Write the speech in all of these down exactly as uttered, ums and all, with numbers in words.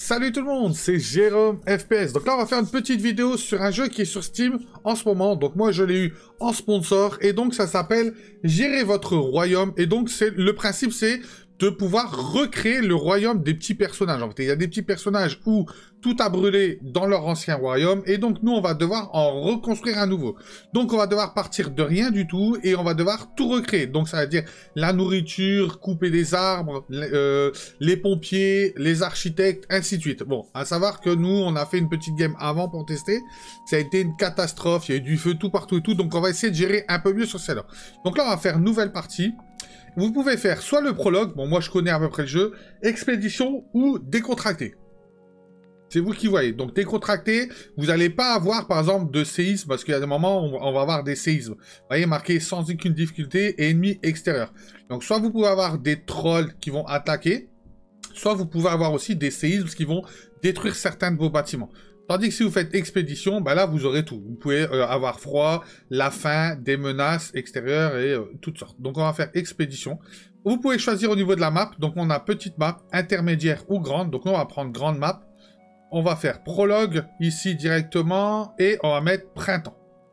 Salut tout le monde, c'est Jérôme F P S. Donc là, on va faire une petite vidéo sur un jeu qui est sur Steam en ce moment. Donc moi, je l'ai eu en sponsor et donc ça s'appelle Gérer votre royaume. Et donc c'est le principe, c'est de pouvoir recréer le royaume des petits personnages. En fait, il y a des petits personnages où tout a brûlé dans leur ancien royaume et donc nous, on va devoir en reconstruire un nouveau. Donc on va devoir partir de rien du tout et on va devoir tout recréer. Donc ça veut dire la nourriture, couper des arbres, euh, les pompiers, les architectes, ainsi de suite. Bon, à savoir que nous, on a fait une petite game avant pour tester. Ça a été une catastrophe, il y a eu du feu tout partout et tout. Donc on va essayer de gérer un peu mieux sur celle-là. Donc là, on va faire nouvelle partie. Vous pouvez faire soit le prologue, bon moi je connais à peu près le jeu, expédition ou décontracté. C'est vous qui voyez. Donc décontracté, vous n'allez pas avoir par exemple de séisme, parce qu'il y a des moments où on va avoir des séismes. Vous voyez, marqué sans aucune difficulté et ennemi extérieur. Donc soit vous pouvez avoir des trolls qui vont attaquer, soit vous pouvez avoir aussi des séismes qui vont détruire certains de vos bâtiments. Tandis que si vous faites expédition, bah là, vous aurez tout. Vous pouvez euh, avoir froid, la faim, des menaces extérieures et euh, toutes sortes. Donc, on va faire expédition. Vous pouvez choisir au niveau de la map. Donc, on a petite map, intermédiaire ou grande. Donc, nous, on va prendre grande map. On va faire prologue ici directement et on va mettre printemps.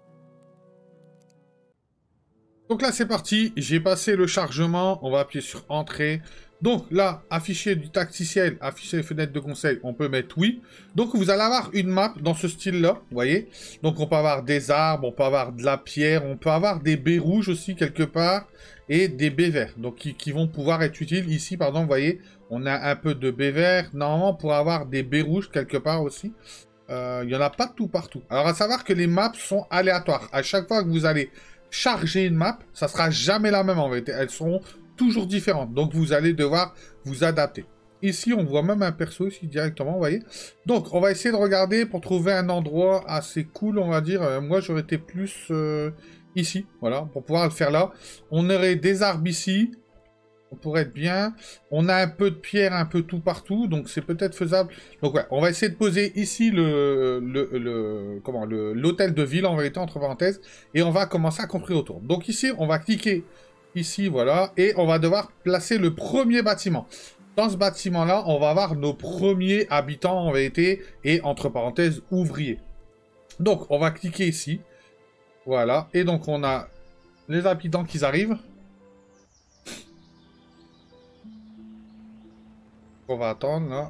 Donc là, c'est parti. J'ai passé le chargement. On va appuyer sur entrée. Donc là, afficher du tacticiel, afficher les fenêtres de conseil, on peut mettre oui. Donc vous allez avoir une map dans ce style-là, vous voyez. Donc on peut avoir des arbres, on peut avoir de la pierre, on peut avoir des baies rouges aussi quelque part, et des baies verts, donc qui, qui vont pouvoir être utiles. Ici, pardon, vous voyez, on a un peu de baies verts. Normalement, on pourra avoir des baies rouges quelque part aussi. Euh, il n'y en a pas de tout partout. Alors à savoir que les maps sont aléatoires. À chaque fois que vous allez charger une map, ça sera jamais la même en vérité. Elles seront toujours différentes. Donc, vous allez devoir vous adapter. Ici, on voit même un perso ici directement, vous voyez. Donc, on va essayer de regarder pour trouver un endroit assez cool, on va dire. Euh, moi, j'aurais été plus euh, ici, voilà, pour pouvoir le faire là. On aurait des arbres ici. On pourrait être bien. On a un peu de pierre un peu tout partout, donc c'est peut-être faisable. Donc, ouais, on va essayer de poser ici le, le, le comment, le, l'hôtel de ville, en vérité, entre parenthèses. Et on va commencer à construire autour. Donc, ici, on va cliquer ici, voilà, et on va devoir placer le premier bâtiment. Dans ce bâtiment-là, on va avoir nos premiers habitants en vérité, et entre parenthèses, ouvriers. Donc, on va cliquer ici, voilà, et donc on a les habitants qui arrivent. On va attendre, là.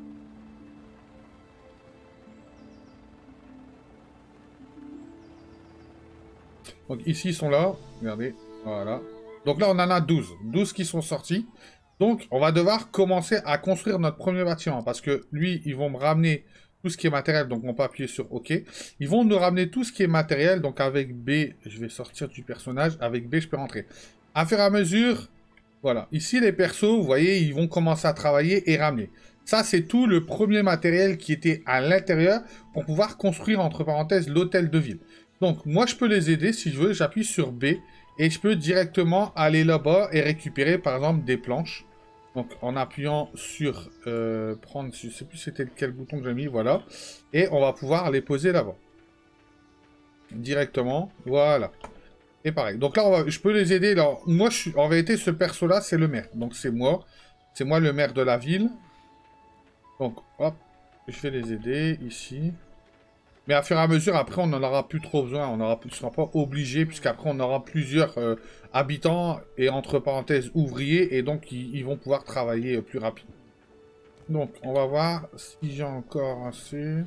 Donc, ici, ils sont là, regardez, voilà. Donc là, on en a douze. douze qui sont sortis. Donc, on va devoir commencer à construire notre premier bâtiment. Parce que lui, ils vont me ramener tout ce qui est matériel. Donc, on peut appuyer sur OK. Ils vont nous ramener tout ce qui est matériel. Donc, avec B, je vais sortir du personnage. Avec B, je peux rentrer. À fur et à mesure, voilà. Ici, les persos, vous voyez, ils vont commencer à travailler et ramener. Ça, c'est tout le premier matériel qui était à l'intérieur pour pouvoir construire, entre parenthèses, l'hôtel de ville. Donc, moi, je peux les aider. Si je veux, j'appuie sur B. Et je peux directement aller là-bas et récupérer, par exemple, des planches. Donc, en appuyant sur euh, prendre, je ne sais plus c'était quel bouton que j'ai mis, voilà. Et on va pouvoir les poser là-bas. Directement, voilà. Et pareil. Donc là, on va, je peux les aider. Alors, moi, je suis, en vérité, ce perso-là, c'est le maire. Donc, c'est moi. C'est moi le maire de la ville. Donc, hop, je vais les aider ici. Mais à fur et à mesure, après, on n'en aura plus trop besoin. On ne sera pas obligé, puisqu'après, on aura plusieurs euh, habitants et entre parenthèses ouvriers. Et donc, ils, ils vont pouvoir travailler euh, plus rapidement. Donc, on va voir si j'ai encore assez.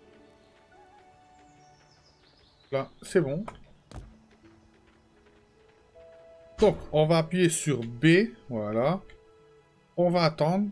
Là, c'est bon. Donc, on va appuyer sur B. Voilà. On va attendre.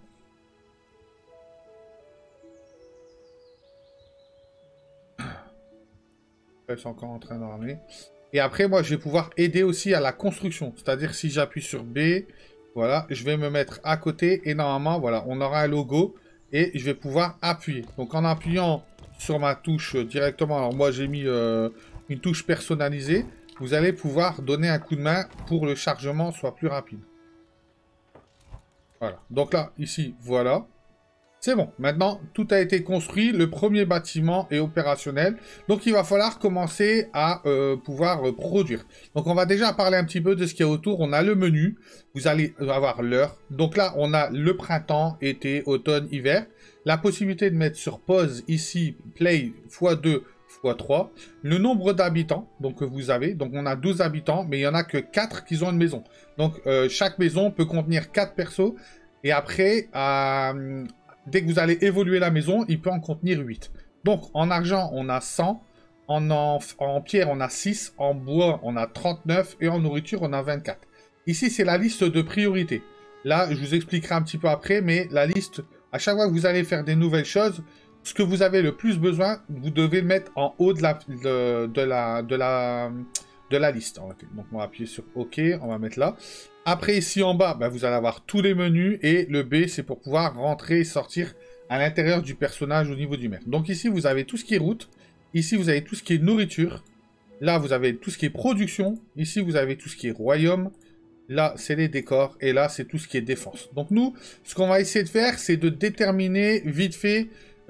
Ils sont encore en train d'armer. Et après, moi, je vais pouvoir aider aussi à la construction. C'est-à-dire, si j'appuie sur B, voilà, je vais me mettre à côté. Et normalement, voilà, on aura un logo. Et je vais pouvoir appuyer. Donc, en appuyant sur ma touche directement, alors moi, j'ai mis euh, une touche personnalisée. Vous allez pouvoir donner un coup de main pour que le chargement soit plus rapide. Voilà. Donc là, ici, voilà. C'est bon, maintenant tout a été construit, le premier bâtiment est opérationnel, donc il va falloir commencer à euh, pouvoir euh, produire. Donc on va déjà parler un petit peu de ce qu'il y a autour, on a le menu, vous allez avoir l'heure, donc là on a le printemps, été, automne, hiver, la possibilité de mettre sur pause ici, play fois deux fois trois, le nombre d'habitants donc que vous avez, donc on a douze habitants, mais il n'y en a que quatre qui ont une maison. Donc euh, chaque maison peut contenir quatre persos, et après, euh, dès que vous allez évoluer la maison, il peut en contenir huit. Donc, en argent, on a cent. En, en, en pierre, on a six. En bois, on a trente-neuf. Et en nourriture, on a vingt-quatre. Ici, c'est la liste de priorité. Là, je vous expliquerai un petit peu après. Mais la liste, à chaque fois que vous allez faire des nouvelles choses, ce que vous avez le plus besoin, vous devez le mettre en haut de la, de, de la, de la, de la liste. Donc, on va appuyer sur OK. On va mettre là. Après, ici en bas, ben, vous allez avoir tous les menus. Et le B, c'est pour pouvoir rentrer et sortir à l'intérieur du personnage au niveau du maire. Donc ici, vous avez tout ce qui est route. Ici, vous avez tout ce qui est nourriture. Là, vous avez tout ce qui est production. Ici, vous avez tout ce qui est royaume. Là, c'est les décors. Et là, c'est tout ce qui est défense. Donc nous, ce qu'on va essayer de faire, c'est de déterminer vite fait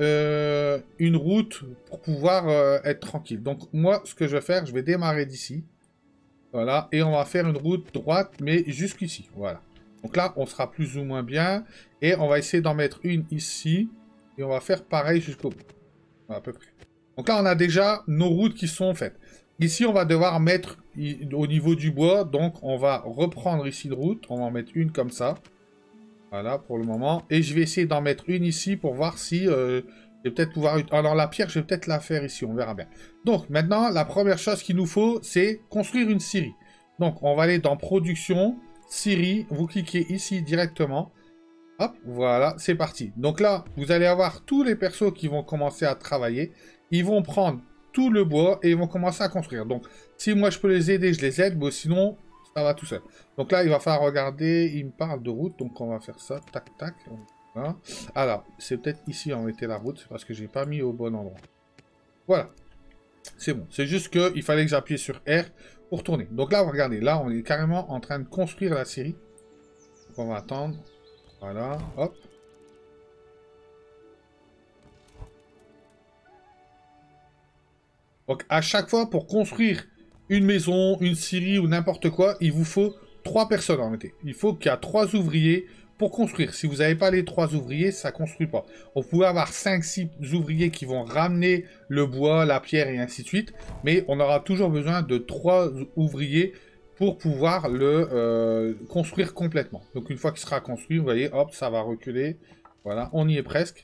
euh, une route pour pouvoir euh, être tranquille. Donc moi, ce que je vais faire, je vais démarrer d'ici. Voilà, et on va faire une route droite, mais jusqu'ici, voilà. Donc là, on sera plus ou moins bien, et on va essayer d'en mettre une ici, et on va faire pareil jusqu'au bout, à peu près. Donc là, on a déjà nos routes qui sont faites. Ici, on va devoir mettre au niveau du bois, donc on va reprendre ici de route, on va en mettre une comme ça. Voilà, pour le moment, et je vais essayer d'en mettre une ici pour voir si... Euh, je vais peut-être pouvoir... Alors la pierre, je vais peut-être la faire ici, on verra bien. Donc maintenant, la première chose qu'il nous faut, c'est construire une scierie. Donc on va aller dans production, scierie, vous cliquez ici directement. Hop, voilà, c'est parti. Donc là, vous allez avoir tous les persos qui vont commencer à travailler. Ils vont prendre tout le bois et ils vont commencer à construire. Donc si moi je peux les aider, je les aide, mais sinon, ça va tout seul. Donc là, il va falloir regarder, il me parle de route, donc on va faire ça, tac, tac. Voilà. Alors, c'est peut-être ici on mettait la route, c'est parce que j'ai pas mis au bon endroit. Voilà. C'est bon. C'est juste qu'il fallait que j'appuie sur R pour tourner. Donc là, regardez, là, on est carrément en train de construire la série. Donc on va attendre. Voilà, hop. Donc à chaque fois, pour construire une maison, une scierie ou n'importe quoi, il vous faut trois personnes en réalité. Il faut qu'il y a trois ouvriers pour construire. Si vous n'avez pas les trois ouvriers, ça ne construit pas. On peut avoir cinq six ouvriers qui vont ramener le bois, la pierre et ainsi de suite. Mais on aura toujours besoin de trois ouvriers pour pouvoir le euh, construire complètement. Donc une fois qu'il sera construit, vous voyez, hop, ça va reculer. Voilà, on y est presque.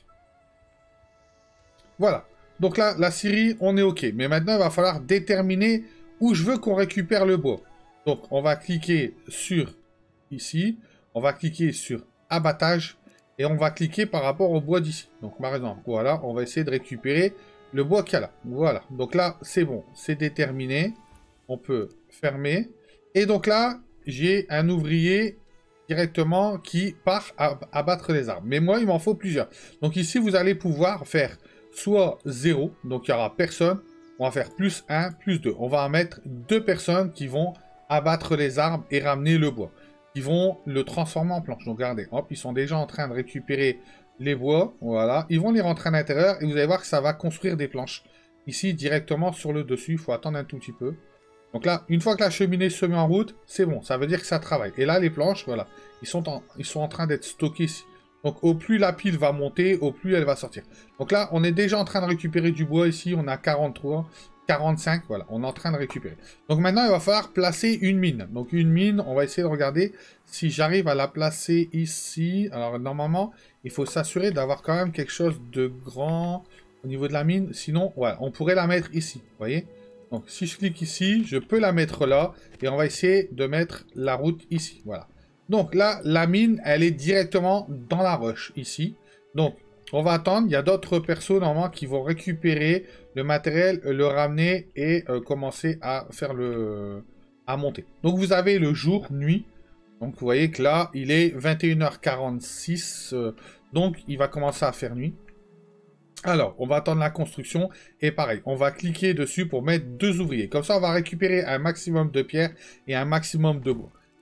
Voilà. Donc là, la scierie, on est OK. Mais maintenant, il va falloir déterminer où je veux qu'on récupère le bois. Donc on va cliquer sur ici. On va cliquer sur abattage et on va cliquer par rapport au bois d'ici. Donc par exemple, voilà, on va essayer de récupérer le bois qu'il y a là. Voilà, donc là, c'est bon, c'est déterminé. On peut fermer. Et donc là, j'ai un ouvrier directement qui part à abattre les arbres. Mais moi, il m'en faut plusieurs. Donc ici, vous allez pouvoir faire soit zéro, donc il n'y aura personne. On va faire plus un, plus deux. On va en mettre deux personnes qui vont abattre les arbres et ramener le bois. Ils vont le transformer en planche. Donc regardez, hop, ils sont déjà en train de récupérer les bois. Voilà, ils vont les rentrer à l'intérieur et vous allez voir que ça va construire des planches. Ici, directement sur le dessus, il faut attendre un tout petit peu. Donc là, une fois que la cheminée se met en route, c'est bon, ça veut dire que ça travaille. Et là, les planches, voilà, ils sont en, ils sont en train d'être stockés ici. Donc au plus la pile va monter, au plus elle va sortir. Donc là, on est déjà en train de récupérer du bois ici, on a quarante-trois... quarante-cinq, voilà, on est en train de récupérer. Donc maintenant, il va falloir placer une mine. Donc une mine, on va essayer de regarder si j'arrive à la placer ici. Alors normalement, il faut s'assurer d'avoir quand même quelque chose de grand au niveau de la mine. Sinon, voilà, on pourrait la mettre ici, vous voyez. Donc si je clique ici, je peux la mettre là. Et on va essayer de mettre la route ici, voilà. Donc là, la mine, elle est directement dans la roche, ici. Donc, on va attendre, il y a d'autres persos normalement qui vont récupérer le matériel, le ramener et euh, commencer à faire le... à monter. Donc vous avez le jour, nuit. Donc vous voyez que là, il est vingt et une heures quarante-six. Euh, donc il va commencer à faire nuit. Alors, on va attendre la construction. Et pareil, on va cliquer dessus pour mettre deux ouvriers. Comme ça, on va récupérer un maximum de pierres et un maximum de bois.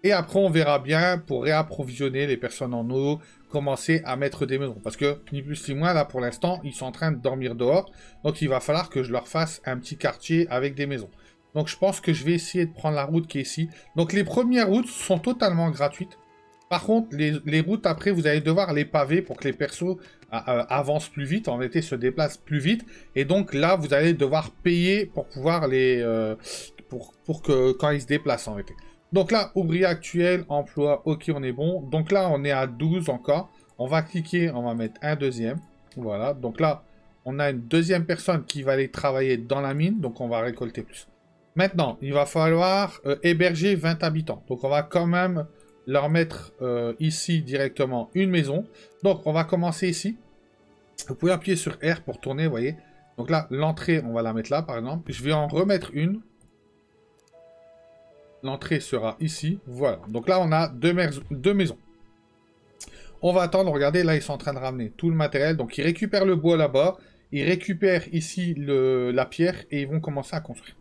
Et après, on verra bien pour réapprovisionner les personnes en eau, commencer à mettre des maisons. Parce que, ni plus ni moins, là, pour l'instant, ils sont en train de dormir dehors. Donc, il va falloir que je leur fasse un petit quartier avec des maisons. Donc, je pense que je vais essayer de prendre la route qui est ici. Donc, les premières routes sont totalement gratuites. Par contre, les, les routes, après, vous allez devoir les paver pour que les persos euh, euh, avancent plus vite, en réalité, se déplacent plus vite. Et donc, là, vous allez devoir payer pour pouvoir les... Euh, pour, pour que quand ils se déplacent, en réalité. Donc là, ouvrier actuel, emploi, ok, on est bon. Donc là, on est à douze encore. On va cliquer, on va mettre un deuxième. Voilà, donc là, on a une deuxième personne qui va aller travailler dans la mine. Donc, on va récolter plus. Maintenant, il va falloir euh, héberger vingt habitants. Donc, on va quand même leur mettre euh, ici directement une maison. Donc, on va commencer ici. Vous pouvez appuyer sur R pour tourner, vous voyez. Donc là, l'entrée, on va la mettre là, par exemple. Je vais en remettre une. L'entrée sera ici. Voilà. Donc là, on a deux, deux maisons. On va attendre. Regardez, là, ils sont en train de ramener tout le matériel. Donc, ils récupèrent le bois là-bas. Ils récupèrent ici le, la pierre et ils vont commencer à construire.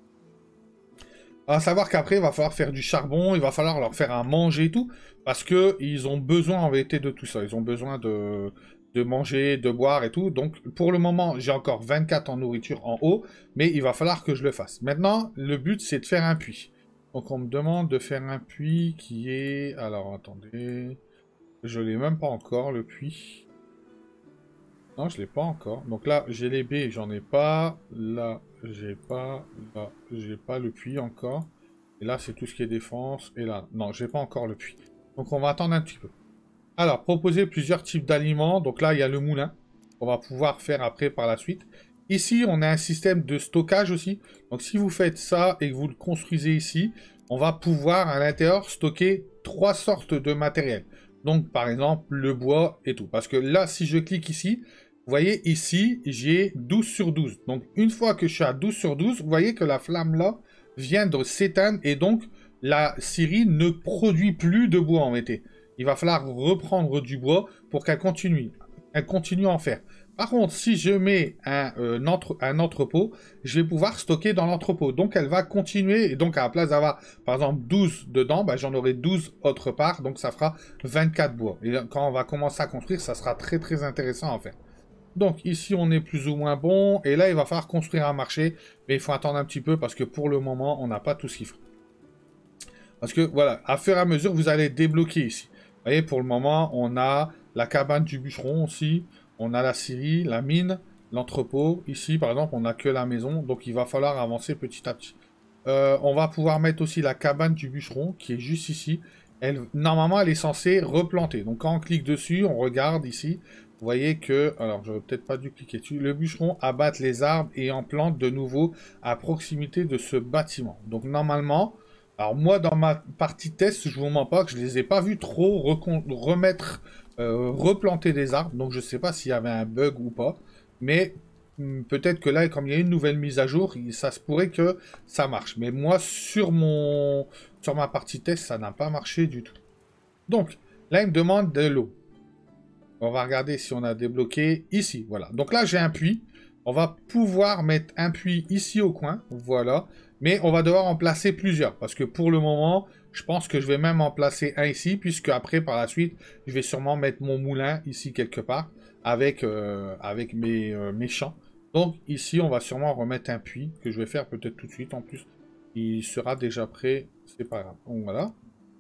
À savoir qu'après, il va falloir faire du charbon. Il va falloir leur faire à manger et tout. Parce qu'ils ont besoin, en vérité, de tout ça. Ils ont besoin de... de manger, de boire et tout. Donc, pour le moment, j'ai encore vingt-quatre en nourriture en haut. Mais il va falloir que je le fasse. Maintenant, le but, c'est de faire un puits. Donc on me demande de faire un puits qui est... Alors attendez... Je l'ai même pas encore le puits. Non, je l'ai pas encore. Donc là, j'ai les baies, j'en ai pas. Là, j'ai pas. Là, j'ai pas le puits encore. Et là, c'est tout ce qui est défense. Et là, non, j'ai pas encore le puits. Donc on va attendre un petit peu. Alors, proposer plusieurs types d'aliments. Donc là, il y a le moulin. On va pouvoir faire après par la suite. Ici, on a un système de stockage aussi. Donc, si vous faites ça et que vous le construisez ici, on va pouvoir à l'intérieur stocker trois sortes de matériel. Donc, par exemple, le bois et tout. Parce que là, si je clique ici, vous voyez ici, j'ai douze sur douze. Donc, une fois que je suis à douze sur douze, vous voyez que la flamme là vient de s'éteindre. Et donc, la scierie ne produit plus de bois en réalité. Il va falloir reprendre du bois pour qu'elle continue. Elle continue à en faire. Par contre, si je mets un, euh, entre, un entrepôt, je vais pouvoir stocker dans l'entrepôt. Donc, elle va continuer. Et donc, à la place d'avoir, par exemple, douze dedans, bah, j'en aurai douze autre part. Donc, ça fera vingt-quatre bois. Et quand on va commencer à construire, ça sera très, très intéressant à faire. Donc, ici, on est plus ou moins bon. Et là, il va falloir construire un marché. Mais il faut attendre un petit peu parce que pour le moment, on n'a pas tout ce qu'il faut. Parce que, voilà, à fur et à mesure, vous allez débloquer ici. Vous voyez, pour le moment, on a la cabane du bûcheron aussi. On a la scierie, la mine, l'entrepôt. Ici, par exemple, on n'a que la maison. Donc, il va falloir avancer petit à petit. Euh, on va pouvoir mettre aussi la cabane du bûcheron, qui est juste ici. Elle, normalement, elle est censée replanter. Donc, quand on clique dessus, on regarde ici. Vous voyez que... Alors, j'aurais peut-être pas dû cliquer dessus. Le bûcheron abatte les arbres et en plante de nouveau à proximité de ce bâtiment. Donc, normalement... Alors, moi, dans ma partie test, je vous mens pas que je les ai pas vus trop remettre... Euh, replanter des arbres, donc je ne sais pas s'il y avait un bug ou pas, mais peut-être que là, comme il y a une nouvelle mise à jour, ça se pourrait que ça marche. Mais moi, sur mon sur ma partie test, ça n'a pas marché du tout. Donc, là, il me demande de l'eau. On va regarder si on a débloqué ici, voilà. Donc là, j'ai un puits. On va pouvoir mettre un puits ici au coin, voilà. Mais on va devoir en placer plusieurs, parce que pour le moment... Je pense que je vais même en placer un ici, puisque après, par la suite, je vais sûrement mettre mon moulin ici quelque part, avec, euh, avec mes, euh, mes champs. Donc ici, on va sûrement remettre un puits, que je vais faire peut-être tout de suite en plus. Il sera déjà prêt, c'est pas grave. Donc voilà.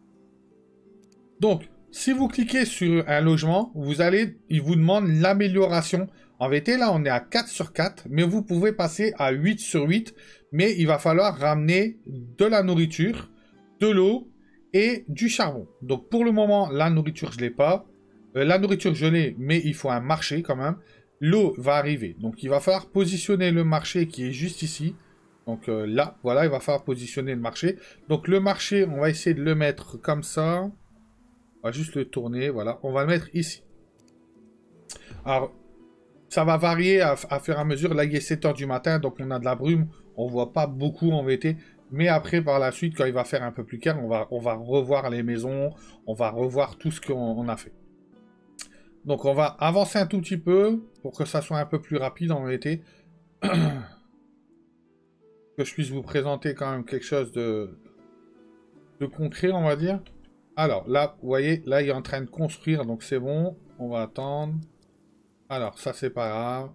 Donc, si vous cliquez sur un logement, vous allez, il vous demande l'amélioration. En vérité, là, on est à quatre sur quatre, mais vous pouvez passer à huit sur huit, mais il va falloir ramener de la nourriture, de l'eau et du charbon. Donc pour le moment, la nourriture, je ne l'ai pas. Euh, la nourriture, je l'ai, mais il faut un marché quand même. L'eau va arriver. Donc il va falloir positionner le marché qui est juste ici. Donc euh, là, voilà, il va falloir positionner le marché. Donc le marché, on va essayer de le mettre comme ça. On va juste le tourner, voilà. On va le mettre ici. Alors, ça va varier à, à fur et à mesure. Là, il est sept heures du matin, donc on a de la brume. On ne voit pas beaucoup en vérité. Mais après, par la suite, quand il va faire un peu plus clair, on va, on va revoir les maisons, on va revoir tout ce qu'on a fait. Donc, on va avancer un tout petit peu pour que ça soit un peu plus rapide en réalité. Que je puisse vous présenter quand même quelque chose de, de concret, on va dire. Alors, là, vous voyez, là, il est en train de construire, donc c'est bon. On va attendre. Alors, ça, c'est pas grave.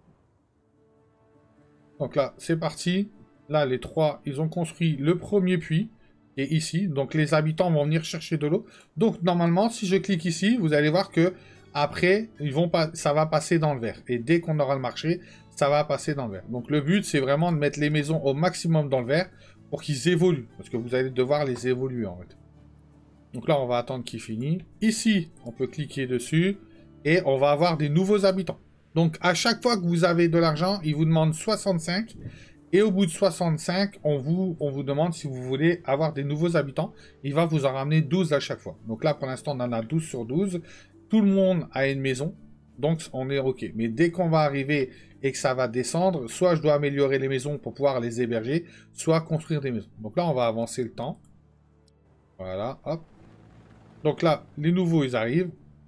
Donc là, c'est parti. Là, les trois, ils ont construit le premier puits. Et ici, donc les habitants vont venir chercher de l'eau. Donc, normalement, si je clique ici, vous allez voir que après, ils vont pas, ça va passer dans le vert. Et dès qu'on aura le marché, ça va passer dans le vert. Donc, le but, c'est vraiment de mettre les maisons au maximum dans le vert pour qu'ils évoluent. Parce que vous allez devoir les évoluer, en fait. Donc là, on va attendre qu'il finisse. Ici, on peut cliquer dessus. Et on va avoir des nouveaux habitants. Donc, à chaque fois que vous avez de l'argent, il vous demande soixante-cinq. Et au bout de soixante-cinq, on vous, on vous demande si vous voulez avoir des nouveaux habitants. Il va vous en ramener douze à chaque fois. Donc là, pour l'instant, on en a douze sur douze. Tout le monde a une maison. Donc, on est OK. Mais dès qu'on va arriver et que ça va descendre, soit je dois améliorer les maisons pour pouvoir les héberger, soit construire des maisons. Donc là, on va avancer le temps. Voilà, hop. Donc là, les nouveaux, ils arrivent.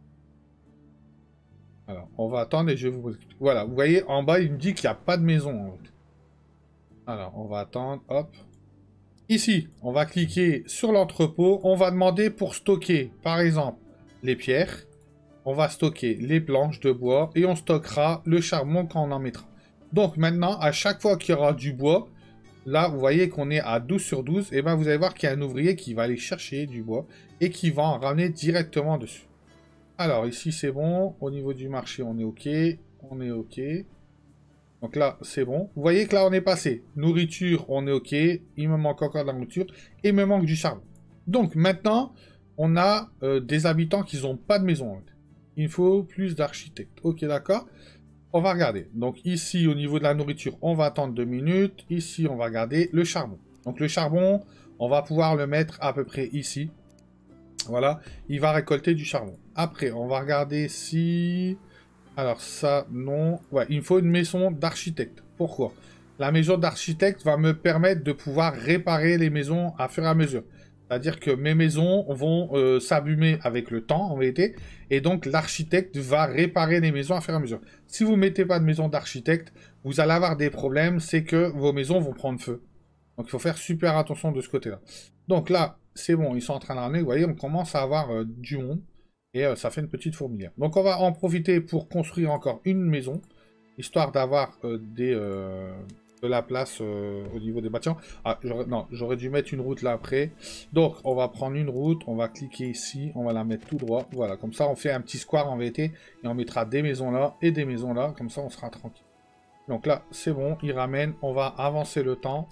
Alors, on va attendre et je vais vous... Voilà, vous voyez, en bas, il me dit qu'il n'y a pas de maison, en fait. Alors, on va attendre, hop. Ici, on va cliquer sur l'entrepôt. On va demander pour stocker, par exemple, les pierres. On va stocker les planches de bois et on stockera le charbon quand on en mettra. Donc, maintenant, à chaque fois qu'il y aura du bois, là, vous voyez qu'on est à douze sur douze. Et bien, vous allez voir qu'il y a un ouvrier qui va aller chercher du bois et qui va en ramener directement dessus. Alors, ici, c'est bon. Au niveau du marché, on est OK. On est OK. Donc là, c'est bon. Vous voyez que là, on est passé. Nourriture, on est OK. Il me manque encore de la nourriture. Et il me manque du charbon. Donc, maintenant, on a euh, des habitants qui n'ont pas de maison. Il faut plus d'architectes. OK, d'accord. On va regarder. Donc, ici, au niveau de la nourriture, on va attendre deux minutes. Ici, on va regarder le charbon. Donc, le charbon, on va pouvoir le mettre à peu près ici. Voilà. Il va récolter du charbon. Après, on va regarder si... Alors ça, non. Ouais, il me faut une maison d'architecte. Pourquoi? La maison d'architecte va me permettre de pouvoir réparer les maisons à fur et à mesure. C'est-à-dire que mes maisons vont euh, s'abîmer avec le temps, en vérité. Et donc, l'architecte va réparer les maisons à fur et à mesure. Si vous ne mettez pas de maison d'architecte, vous allez avoir des problèmes. C'est que vos maisons vont prendre feu. Donc, il faut faire super attention de ce côté-là. Donc là, c'est bon. Ils sont en train de ramener. Vous voyez, on commence à avoir euh, du monde. Et euh, ça fait une petite fourmilière. Donc on va en profiter pour construire encore une maison, histoire d'avoir euh, des euh, de la place euh, au niveau des bâtiments. Ah, non, j'aurais dû mettre une route là après. Donc on va prendre une route, on va cliquer ici, on va la mettre tout droit. Voilà, comme ça on fait un petit square en V T, et on mettra des maisons là et des maisons là, comme ça on sera tranquille. Donc là, c'est bon, il ramène, on va avancer le temps.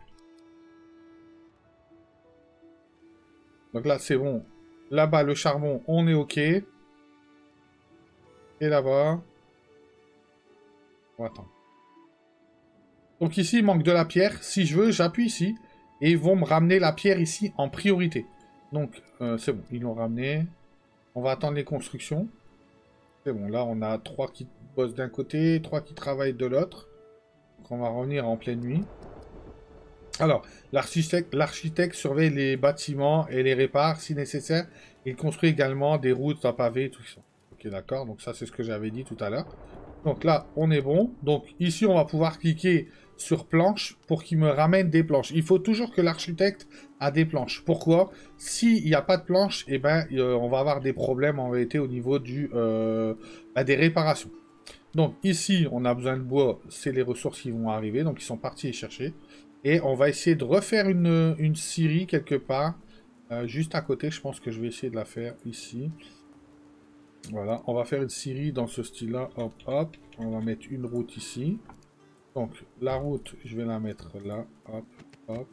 Donc là, c'est bon. Là-bas, le charbon, on est OK. Et là-bas... On va attendre. Donc ici, il manque de la pierre. Si je veux, j'appuie ici. Et ils vont me ramener la pierre ici en priorité. Donc, euh, c'est bon. Ils l'ont ramené. On va attendre les constructions. C'est bon. Là, on a trois qui bossent d'un côté, trois qui travaillent de l'autre. Donc, on va revenir en pleine nuit. Alors, l'architecte l'architecte surveille les bâtiments et les répare si nécessaire. Il construit également des routes à pavés, tout ça. Ok, d'accord. Donc ça, c'est ce que j'avais dit tout à l'heure. Donc là, on est bon. Donc ici, on va pouvoir cliquer sur planche pour qu'il me ramène des planches. Il faut toujours que l'architecte a des planches. Pourquoi? S'il n'y a pas de planches, eh ben, euh, on va avoir des problèmes en vérité au niveau du, euh, bah, des réparations. Donc ici, on a besoin de bois. C'est les ressources qui vont arriver. Donc ils sont partis les chercher. Et on va essayer de refaire une, une scierie quelque part. Euh, juste à côté, je pense que je vais essayer de la faire ici. Voilà, on va faire une scierie dans ce style-là. Hop, hop. On va mettre une route ici. Donc, la route, je vais la mettre là. Hop, hop.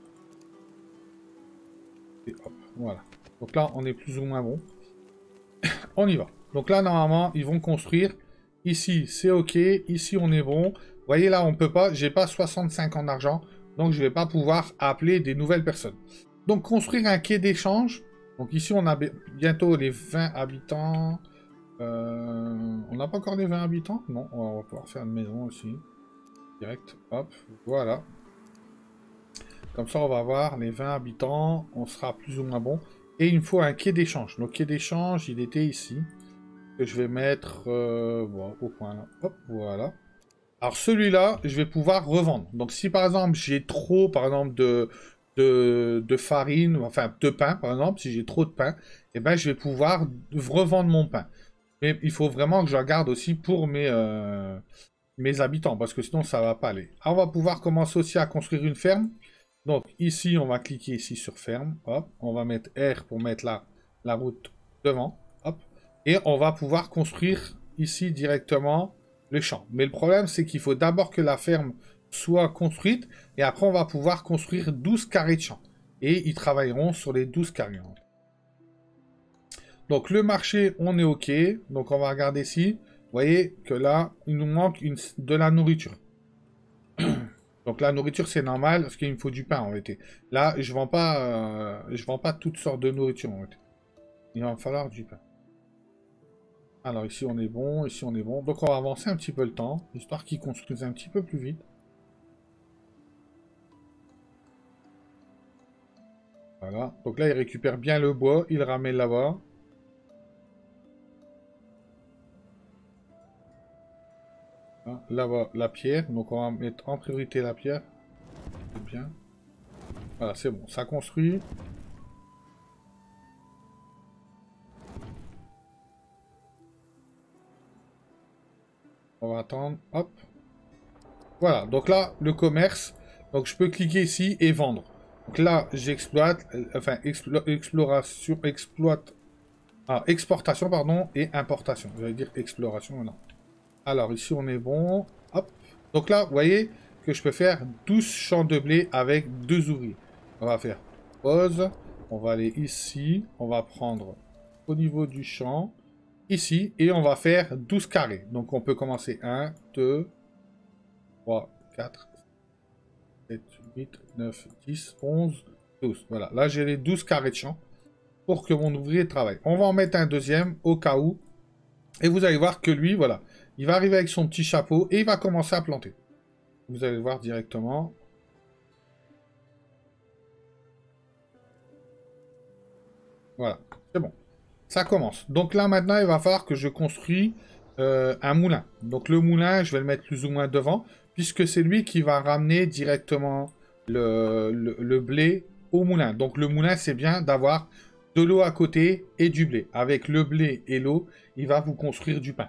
Et hop, voilà. Donc là, on est plus ou moins bon. On y va. Donc là, normalement, ils vont construire. Ici, c'est OK. Ici, on est bon. Vous voyez, là, on peut pas. J'ai pas soixante-cinq en argent. Donc, je vais pas pouvoir appeler des nouvelles personnes. Donc, construire un quai d'échange. Donc, ici, on a bientôt les vingt habitants. Euh, on n'a pas encore les vingt habitants? Non, on va pouvoir faire une maison aussi. Direct, hop, voilà. Comme ça, on va avoir les vingt habitants. On sera plus ou moins bon. Et il me faut un quai d'échange. Le quai d'échange, il était ici. Que je vais mettre euh, bon, au point là. Hop, voilà. Alors, celui-là, je vais pouvoir revendre. Donc, si par exemple, j'ai trop, par exemple, de, de, de farine, enfin de pain par exemple, si j'ai trop de pain, eh ben, je vais pouvoir revendre mon pain. Mais il faut vraiment que je regarde aussi pour mes, euh, mes habitants, parce que sinon ça va pas aller. Alors, on va pouvoir commencer aussi à construire une ferme. Donc ici, on va cliquer ici sur ferme, hop, on va mettre R pour mettre la, la route devant, hop, et on va pouvoir construire ici directement le champ. Mais le problème, c'est qu'il faut d'abord que la ferme soit construite, et après on va pouvoir construire douze carrés de champ. Et ils travailleront sur les douze carrés. Donc le marché, on est OK, donc on va regarder ici. Vous voyez que là, il nous manque une, de la nourriture. Donc la nourriture, c'est normal, parce qu'il me faut du pain, en réalité. Là, je vends pas, euh, je vends pas toutes sortes de nourriture, en réalité. Il va me falloir du pain. Alors ici, on est bon, ici, on est bon. Donc on va avancer un petit peu le temps, histoire qu'ils construisent un petit peu plus vite. Voilà. Donc là, il récupère bien le bois, il le ramène là-bas. Là-bas, la pierre. Donc on va mettre en priorité la pierre. C'est bien. Voilà, c'est bon. Ça construit. On va attendre. Hop. Voilà. Donc là, le commerce. Donc je peux cliquer ici et vendre. Donc là, j'exploite. Euh, enfin, explo exploration. Exploite. Ah, exportation, pardon. Et importation. Je vais dire exploration, non. Alors ici, on est bon. Hop. Donc là, vous voyez que je peux faire douze champs de blé avec deux ouvriers. On va faire pause. On va aller ici. On va prendre au niveau du champ. Ici. Et on va faire douze carrés. Donc on peut commencer un, deux, trois, quatre, sept, huit, neuf, dix, onze, douze. Voilà. Là, j'ai les douze carrés de champ pour que mon ouvrier travaille. On va en mettre un deuxième au cas où. Et vous allez voir que lui, voilà. Il va arriver avec son petit chapeau et il va commencer à planter. Vous allez le voir directement. Voilà, c'est bon. Ça commence. Donc là, maintenant, il va falloir que je construis euh, un moulin. Donc le moulin, je vais le mettre plus ou moins devant, puisque c'est lui qui va ramener directement le, le, le blé au moulin. Donc le moulin, c'est bien d'avoir de l'eau à côté et du blé. Avec le blé et l'eau, il va vous construire du pain.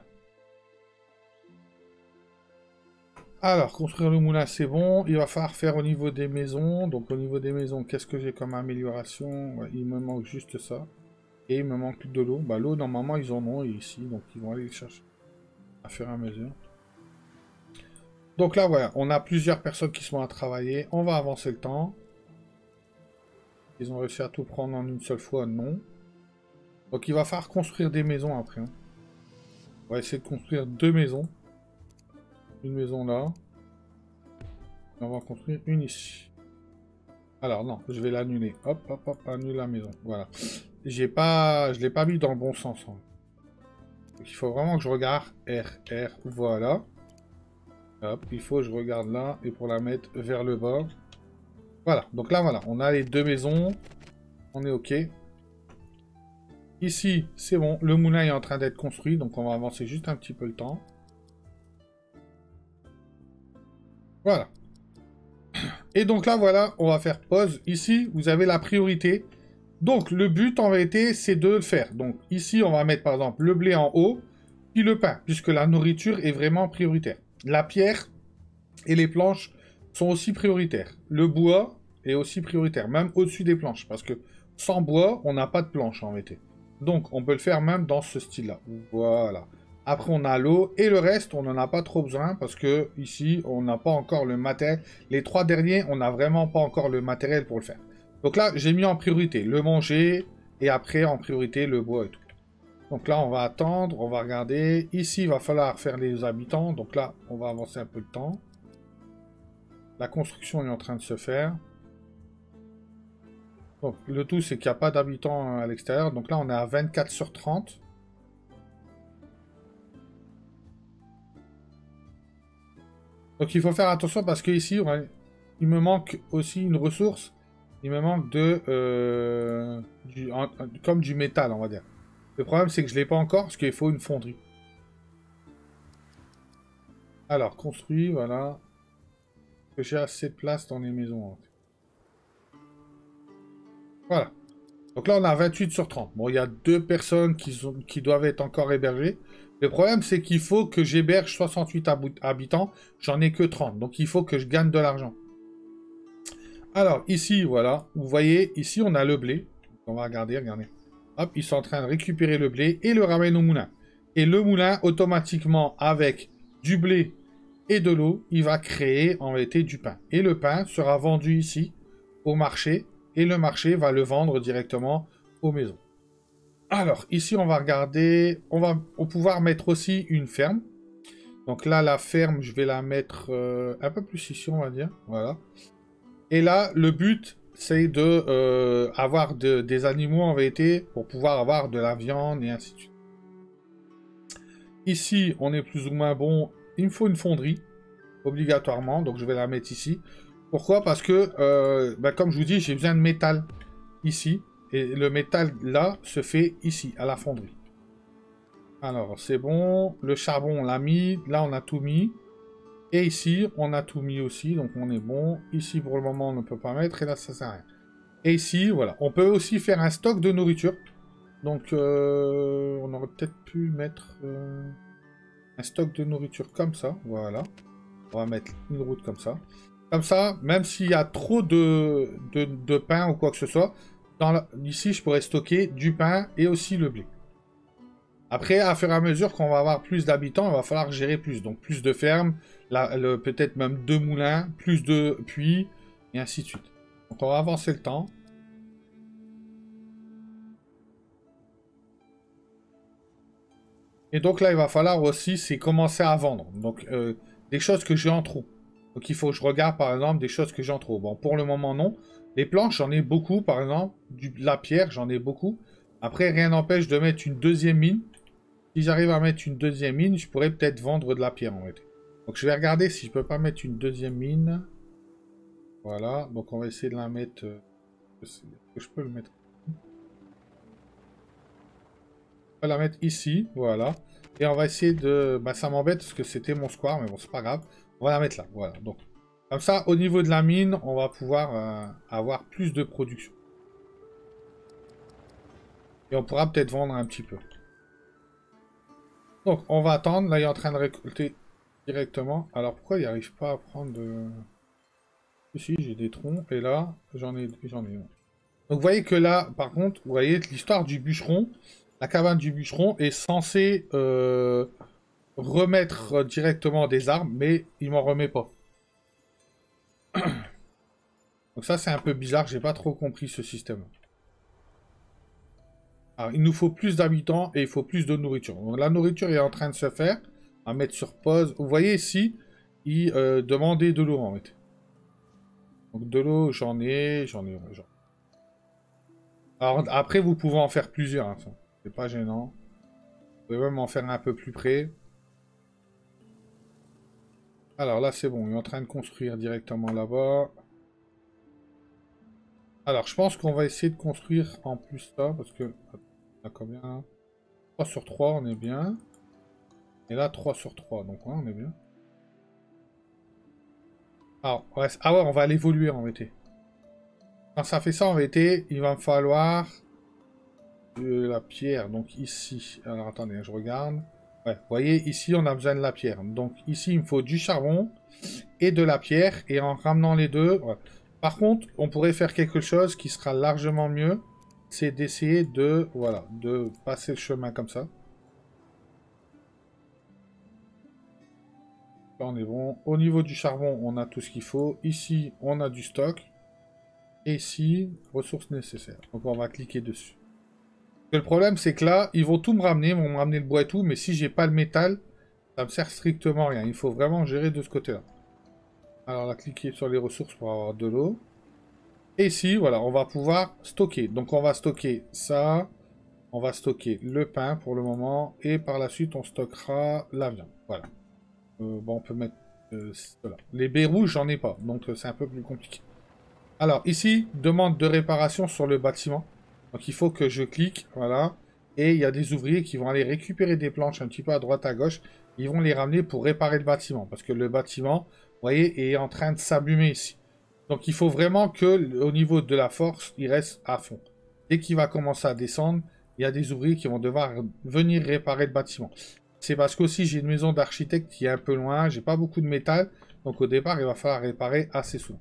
Alors, construire le moulin, c'est bon. Il va falloir faire au niveau des maisons. Donc, au niveau des maisons, qu'est-ce que j'ai comme amélioration? Ouais, il me manque juste ça. Et il me manque de l'eau. Bah, l'eau, normalement, ils en ont ici. Donc, ils vont aller le chercher à fur et à mesure. Donc là, voilà. On a plusieurs personnes qui sont à travailler. On va avancer le temps. Ils ont réussi à tout prendre en une seule fois? Non. Donc, il va falloir construire des maisons après. Hein. On va essayer de construire deux maisons. Une maison là. Et on va en construire une ici. Alors non, je vais l'annuler. Hop, hop, hop, annule la maison. Voilà. J'ai pas, je l'ai pas mis dans le bon sens. Hein. Donc, il faut vraiment que je regarde R, R, voilà. Hop, il faut que je regarde là et pour la mettre vers le bas. Voilà. Donc là, voilà, on a les deux maisons. On est OK. Ici, c'est bon. Le moulin est en train d'être construit, donc on va avancer juste un petit peu le temps. Voilà. Et donc là, voilà, on va faire pause. Ici, vous avez la priorité. Donc, le but, en vérité, c'est de le faire. Donc, ici, on va mettre, par exemple, le blé en haut, puis le pain, puisque la nourriture est vraiment prioritaire. La pierre et les planches sont aussi prioritaires. Le bois est aussi prioritaire, même au-dessus des planches, parce que sans bois, on n'a pas de planche, en vérité. Donc, on peut le faire même dans ce style-là. Voilà. Après, on a l'eau. Et le reste, on n'en a pas trop besoin parce que ici, on n'a pas encore le matériel. Les trois derniers, on n'a vraiment pas encore le matériel pour le faire. Donc là, j'ai mis en priorité le manger. Et après, en priorité, le bois et tout. Donc là, on va attendre. On va regarder. Ici, il va falloir faire les habitants. Donc là, on va avancer un peu le temps. La construction est en train de se faire. Donc, le tout, c'est qu'il n'y a pas d'habitants à l'extérieur. Donc là, on est à vingt-quatre sur trente. Donc il faut faire attention parce que ici, ouais, il me manque aussi une ressource. Il me manque de... Euh, du, en, comme du métal, on va dire. Le problème, c'est que je ne l'ai pas encore parce qu'il faut une fonderie. Alors, construit, voilà. Que j'ai assez de place dans les maisons. En fait. Voilà. Donc là, on a vingt-huit sur trente. Bon, il y a deux personnes qui, sont, qui doivent être encore hébergées. Le problème, c'est qu'il faut que j'héberge soixante-huit habitants. J'en ai que trente. Donc, il faut que je gagne de l'argent. Alors, ici, voilà. Vous voyez, ici, on a le blé. On va regarder, regardez. Hop, ils sont en train de récupérer le blé et le ramènent au moulin. Et le moulin, automatiquement, avec du blé et de l'eau, il va créer, en réalité, du pain. Et le pain sera vendu ici, au marché. Et le marché va le vendre directement aux maisons. Alors, ici, on va regarder... On va pouvoir mettre aussi une ferme. Donc là, la ferme, je vais la mettre euh, un peu plus ici, on va dire. Voilà. Et là, le but, c'est de euh, avoir de, des animaux en vérité pour pouvoir avoir de la viande et ainsi de suite. Ici, on est plus ou moins bon. Il me faut une fonderie, obligatoirement. Donc, je vais la mettre ici. Pourquoi? Parce que, euh, bah, comme je vous dis, j'ai besoin de métal ici. Et le métal, là, se fait ici, à la fonderie. Alors, c'est bon. Le charbon, on l'a mis. Là, on a tout mis. Et ici, on a tout mis aussi. Donc, on est bon. Ici, pour le moment, on ne peut pas mettre. Et là, ça sert à rien. Et ici, voilà. On peut aussi faire un stock de nourriture. Donc, euh, on aurait peut-être pu mettre euh, un stock de nourriture comme ça. Voilà. On va mettre une route comme ça. Comme ça, même s'il y a trop de, de, de pain ou quoi que ce soit, dans la, ici, je pourrais stocker du pain et aussi le blé. Après, à fur et à mesure qu'on va avoir plus d'habitants, il va falloir gérer plus. Donc, plus de fermes, peut-être même deux moulins, plus de puits, et ainsi de suite. Donc, on va avancer le temps. Et donc là, il va falloir aussi, c'est commencer à vendre. Donc, euh, des choses que j'ai en trop. Donc, il faut que je regarde, par exemple, des choses que j'ai en trop. Bon, pour le moment, non. Les planches, j'en ai beaucoup, par exemple. Du, la pierre, j'en ai beaucoup. Après, rien n'empêche de mettre une deuxième mine. Si j'arrive à mettre une deuxième mine, je pourrais peut-être vendre de la pierre, en fait. Donc, je vais regarder si je peux pas mettre une deuxième mine. Voilà. Donc, on va essayer de la mettre... Euh, je peux le mettre... On va la mettre ici, voilà. Et on va essayer de... Bah, ça m'embête parce que c'était mon square, mais bon, c'est pas grave. On va la mettre là, voilà. Donc, comme ça, au niveau de la mine, on va pouvoir euh, avoir plus de production. Et on pourra peut-être vendre un petit peu. Donc, on va attendre. Là, il est en train de récolter directement. Alors, pourquoi il n'arrive pas à prendre de... Ici, j'ai des troncs. Et là, j'en ai... j'en ai. Donc, vous voyez que là, par contre, vous voyez l'histoire du bûcheron. La cabane du bûcheron est censée euh, remettre directement des armes, mais il m'en remet pas. Donc ça, c'est un peu bizarre. J'ai pas trop compris ce système. Alors, il nous faut plus d'habitants et il faut plus de nourriture. Donc, la nourriture est en train de se faire. On va mettre sur pause. Vous voyez ici, il euh, demandait de l'eau en fait. Donc de l'eau, j'en ai, j'en ai, j'en ai. Alors après, vous pouvez en faire plusieurs. Hein, c'est pas gênant. Vous pouvez même en faire un peu plus près. Alors là, c'est bon. Il est en train de construire directement là-bas. Alors, je pense qu'on va essayer de construire en plus ça. Parce que... On a combien? trois sur trois, on est bien. Et là, trois sur trois. Donc, ouais, on est bien. Alors, ouais, ah ouais, on va l'évoluer en vérité. Quand ça fait ça en vérité, il va me falloir... de la pierre, donc ici. Alors attendez, je regarde. Ouais, vous voyez, ici on a besoin de la pierre. Donc ici il me faut du charbon et de la pierre. Et en ramenant les deux... Ouais. Par contre, on pourrait faire quelque chose qui sera largement mieux. C'est d'essayer de... Voilà, de passer le chemin comme ça. Là on est bon. Au niveau du charbon, on a tout ce qu'il faut. Ici, on a du stock. Et ici, ressources nécessaires. Donc on va cliquer dessus. Le problème, c'est que là, ils vont tout me ramener, ils vont me ramener le bois et tout, mais si j'ai pas le métal, ça me sert strictement rien. Il faut vraiment gérer de ce côté-là. Alors là, cliquer sur les ressources pour avoir de l'eau. Et ici, voilà, on va pouvoir stocker. Donc on va stocker ça, on va stocker le pain pour le moment, et par la suite, on stockera la viande. Voilà. Euh, bon, on peut mettre euh, cela. Les baies rouges, j'en ai pas, donc euh, c'est un peu plus compliqué. Alors ici, demande de réparation sur le bâtiment. Donc il faut que je clique, voilà. Et il y a des ouvriers qui vont aller récupérer des planches un petit peu à droite à gauche. Ils vont les ramener pour réparer le bâtiment. Parce que le bâtiment, vous voyez, est en train de s'abîmer ici. Donc il faut vraiment que au niveau de la force, il reste à fond. Dès qu'il va commencer à descendre, il y a des ouvriers qui vont devoir venir réparer le bâtiment. C'est parce qu'aussi j'ai une maison d'architecte qui est un peu loin, j'ai pas beaucoup de métal, donc au départ il va falloir réparer assez souvent.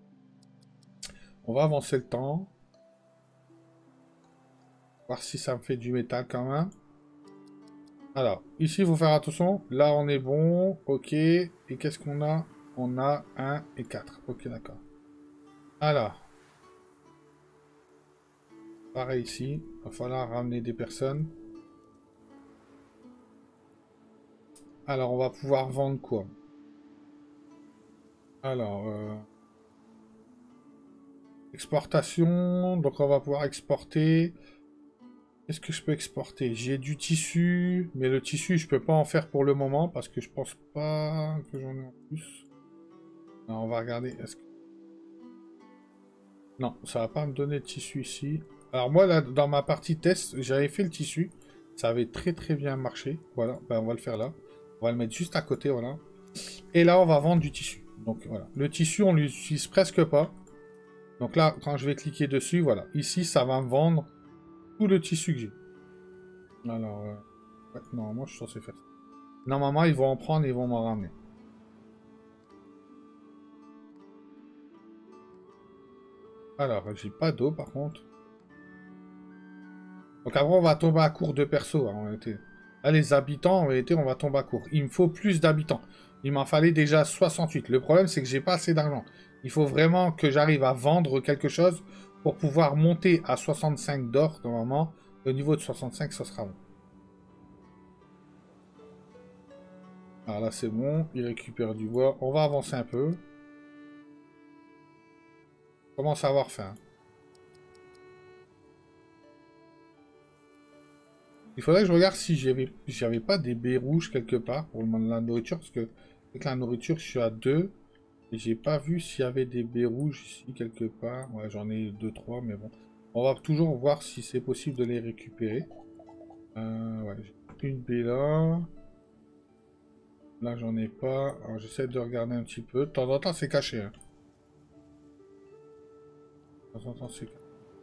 On va avancer le temps. Voir si ça me fait du métal quand même. Alors, ici il faut faire attention. Là on est bon, ok. Et qu'est-ce qu'on a? On a un et quatre. Ok, d'accord. Alors. Pareil ici. Il va falloir ramener des personnes. Alors, on va pouvoir vendre quoi? Alors, euh, exportation. Donc, on va pouvoir exporter. Qu'est-ce que je peux exporter? J'ai du tissu. Mais le tissu, je peux pas en faire pour le moment. Parce que je pense pas que j'en ai en plus. Alors, on va regarder. Est-ce que... Non, ça va pas me donner de tissu ici. Alors, moi, là, dans ma partie test, j'avais fait le tissu. Ça avait très très bien marché. Voilà, ben, on va le faire là. On va le mettre juste à côté, voilà. Et là, on va vendre du tissu. Donc voilà, le tissu, on l'utilise presque pas. Donc là, quand je vais cliquer dessus, voilà. Ici, ça va me vendre tout le tissu que j'ai. Alors, euh... ouais, normalement, je suis censé faire ça. Normalement, ils vont en prendre et ils vont m'en ramener. Alors, j'ai pas d'eau, par contre. Donc après, on va tomber à court de perso, hein, en réalité. Là, les habitants, en réalité, on va tomber à court. Il me faut plus d'habitants. Il m'en fallait déjà soixante-huit. Le problème, c'est que j'ai pas assez d'argent. Il faut vraiment que j'arrive à vendre quelque chose pour pouvoir monter à soixante-cinq d'or, normalement. Au niveau de soixante-cinq, ça sera bon. Alors là, c'est bon. Il récupère du bois. On va avancer un peu. On commence à avoir faim. Il faudrait que je regarde si j'avais j'avais pas des baies rouges quelque part pour la nourriture. Parce que avec la nourriture, je suis à deux. Et j'ai pas vu s'il y avait des baies rouges ici quelque part. Ouais, j'en ai deux trois, mais bon. On va toujours voir si c'est possible de les récupérer. Euh, ouais, j'ai une baie là. Là, j'en ai pas. Alors, j'essaie de regarder un petit peu. De temps en temps, c'est caché. Hein. De temps en temps, c'est caché.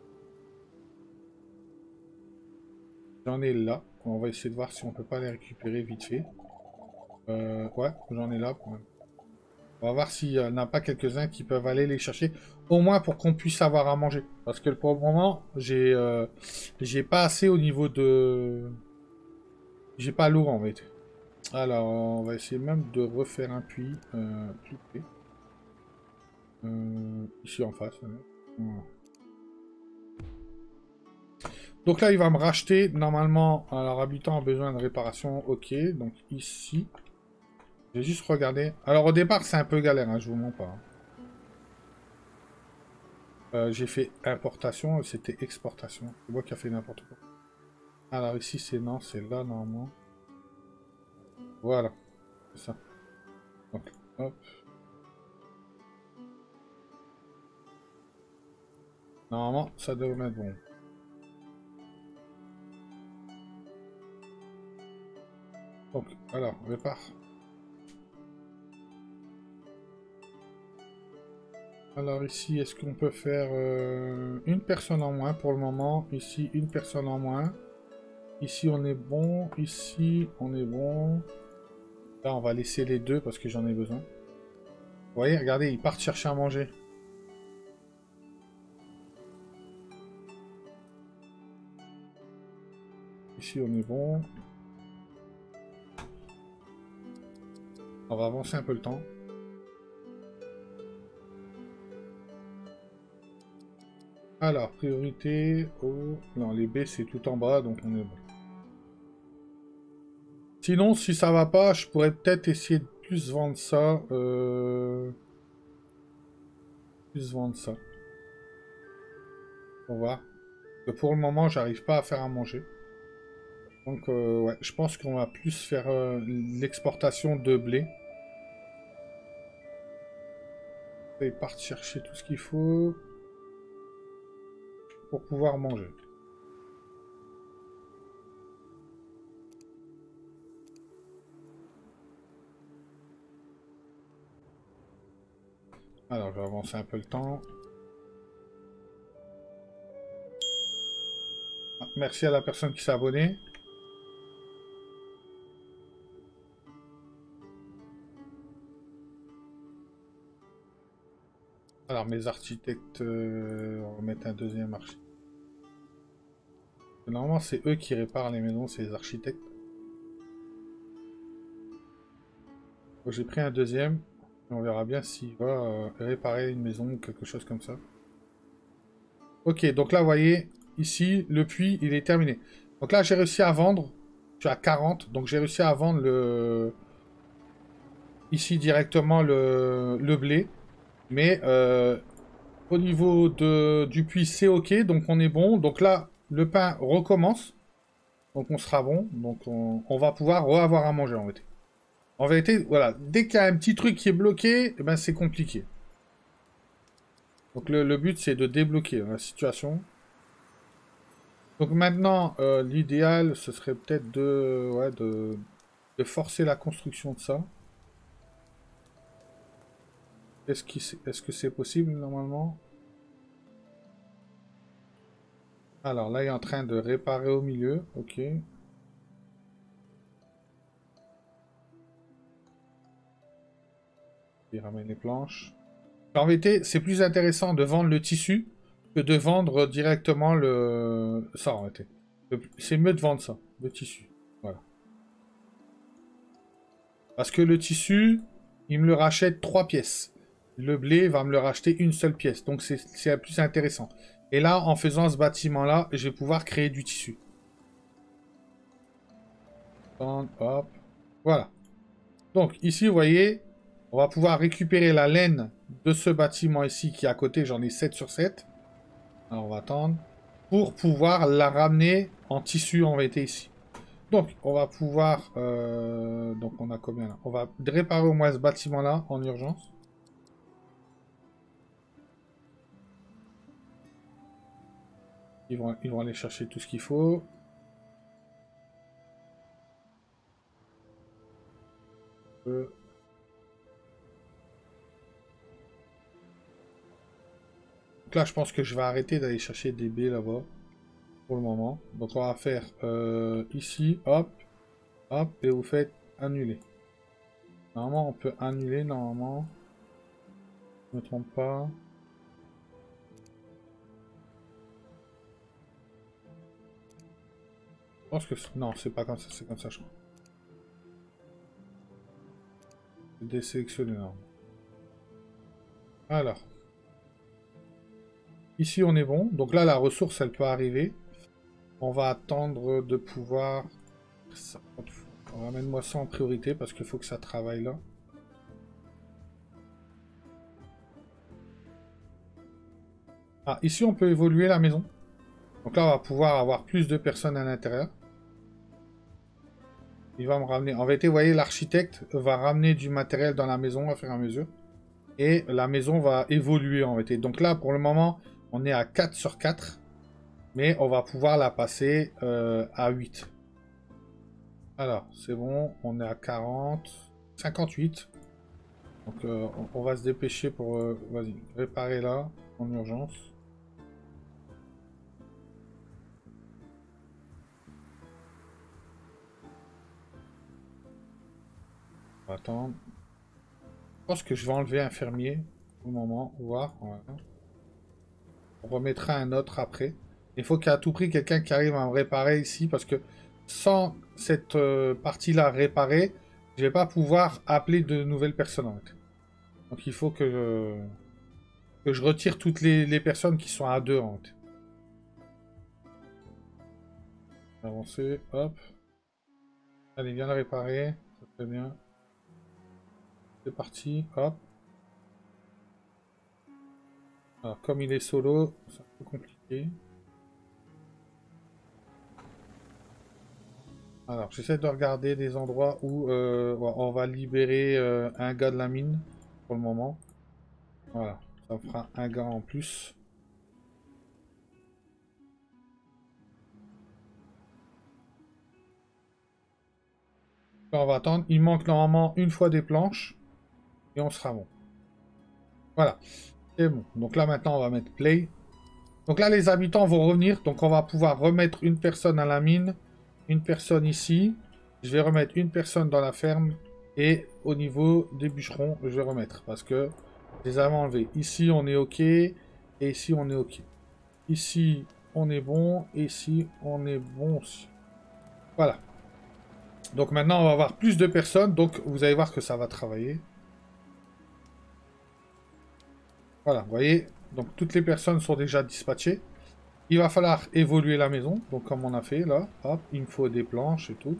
J'en ai là. On va essayer de voir si on peut pas les récupérer vite fait. Euh, ouais, j'en ai là. On va voir s'il n'y en a pas quelques-uns qui peuvent aller les chercher. Au moins pour qu'on puisse avoir à manger. Parce que pour le moment, j'ai euh, j'ai pas assez au niveau de... J'ai pas l'eau en fait. Alors, on va essayer même de refaire un puits euh, plus près. Euh, ici en face. Hein. Voilà. Donc là, il va me racheter. Normalement, alors habitant a besoin de réparation. Ok, donc ici. J'ai juste regardé. Alors au départ, c'est un peu galère, hein, je vous mens pas. Hein. Euh, j'ai fait importation, c'était exportation. C'est moi qui a fait n'importe quoi. Alors ici, c'est non, c'est là normalement. Voilà, c'est ça. Donc, hop. Normalement, ça devrait être bon. Donc, alors, répare. Alors ici, est-ce qu'on peut faire euh, une personne en moins pour le moment? Ici, une personne en moins. Ici, on est bon. Ici, on est bon. Là, on va laisser les deux parce que j'en ai besoin. Vous voyez, regardez, ils partent chercher à manger. Ici, on est bon. On va avancer un peu le temps. Alors, priorité. Oh, non, les B, c'est tout en bas, donc on est bon. Sinon, si ça va pas, je pourrais peut-être essayer de plus vendre ça. Euh... Plus vendre ça. On va. Pour le moment, j'arrive pas à faire à manger. Donc, euh, ouais, je pense qu'on va plus faire euh, l'exportation de blé. Ils partent chercher tout ce qu'il faut pour pouvoir manger. Alors, je vais avancer un peu le temps. Ah, merci à la personne qui s'est abonnée. Alors, mes architectes, euh, on va mettre un deuxième architecte. Normalement, c'est eux qui réparent les maisons, c'est les architectes. J'ai pris un deuxième. On verra bien s'il va euh, réparer une maison ou quelque chose comme ça. Ok, donc là, vous voyez, ici, le puits, il est terminé. Donc là, j'ai réussi à vendre. Je suis à quarante, donc j'ai réussi à vendre le... Ici, directement, le, le blé. Mais euh, au niveau de, du puits, c'est ok, donc on est bon. Donc là, le pain recommence. Donc on sera bon. Donc on, on va pouvoir avoir à manger, en vérité. En vérité, voilà, dès qu'il y a un petit truc qui est bloqué, eh ben, c'est compliqué. Donc le, le but, c'est de débloquer la situation. Donc maintenant, euh, l'idéal, ce serait peut-être de, ouais, de, de forcer la construction de ça. Est-ce qu'il, est-ce que c'est possible, normalement? Alors là, il est en train de réparer au milieu. Ok. Il ramène les planches. En vérité, c'est plus intéressant de vendre le tissu que de vendre directement le... Ça, en vérité. C'est mieux de vendre ça, le tissu. Voilà. Parce que le tissu, il me le rachète trois pièces. Le blé va me le racheter une seule pièce. Donc c'est plus intéressant. Et là, en faisant ce bâtiment-là, je vais pouvoir créer du tissu. Hop. Voilà. Donc ici, vous voyez, on va pouvoir récupérer la laine de ce bâtiment ici qui est à côté. J'en ai sept sur sept. Alors on va attendre. Pour pouvoir la ramener en tissu en vérité ici. Donc on va pouvoir... Euh, donc on a combien là? On va réparer au moins ce bâtiment-là en urgence. Ils vont, ils vont aller chercher tout ce qu'il faut. Euh... Donc là, je pense que je vais arrêter d'aller chercher des baies là-bas. Pour le moment. Donc on va faire euh, ici, hop, hop, et vous faites annuler. Normalement, on peut annuler, normalement. Je ne me trompe pas. Je pense que... Non, c'est pas comme ça, c'est comme ça, je crois. Désélectionner, non. Alors. Ici, on est bon. Donc là, la ressource, elle peut arriver. On va attendre de pouvoir... Ramène-moi ça en priorité, parce qu'il faut que ça travaille là. Ah, ici, on peut évoluer la maison. Donc là, on va pouvoir avoir plus de personnes à l'intérieur. Il va me ramener... En vérité, vous voyez, l'architecte va ramener du matériel dans la maison à fur et à mesure. Et la maison va évoluer, en vérité. Donc là, pour le moment, on est à quatre sur quatre. Mais on va pouvoir la passer euh, à huit. Alors, c'est bon. On est à quarante. cinquante-huit. Donc, euh, on, on va se dépêcher pour... Euh, vas-y, réparer là, en urgence. On va attendre. Je pense que je vais enlever un fermier au moment, voir. Voilà. On remettra un autre après. Il faut qu'à tout prix quelqu'un qui arrive à me réparer ici, parce que sans cette euh, partie-là réparée, je vais pas pouvoir appeler de nouvelles personnes. En fait. Donc il faut que je, que je retire toutes les, les personnes qui sont à deux. En fait. Avancer, hop. Allez, viens le réparer. Ça très bien. C'est parti, hop. Alors, comme il est solo, c'est un peu compliqué. Alors, j'essaie de regarder des endroits où euh, on va libérer euh, un gars de la mine pour le moment. Voilà, ça fera un gars en plus. Là, on va attendre. Il manque normalement une fois des planches et on sera bon. Voilà. C'est bon. Donc là, maintenant, on va mettre play. Donc là, les habitants vont revenir. Donc on va pouvoir remettre une personne à la mine. Une personne ici. Je vais remettre une personne dans la ferme. Et au niveau des bûcherons, je vais remettre. Parce que je les avais enlevés. Ici, on est OK. Et ici, on est OK. Ici, on est bon. Et ici, on est bon aussi. Voilà. Donc maintenant, on va avoir plus de personnes. Donc vous allez voir que ça va travailler. Voilà, vous voyez. Donc toutes les personnes sont déjà dispatchées. Il va falloir évoluer la maison. Donc comme on a fait là. Hop, il me faut des planches et tout.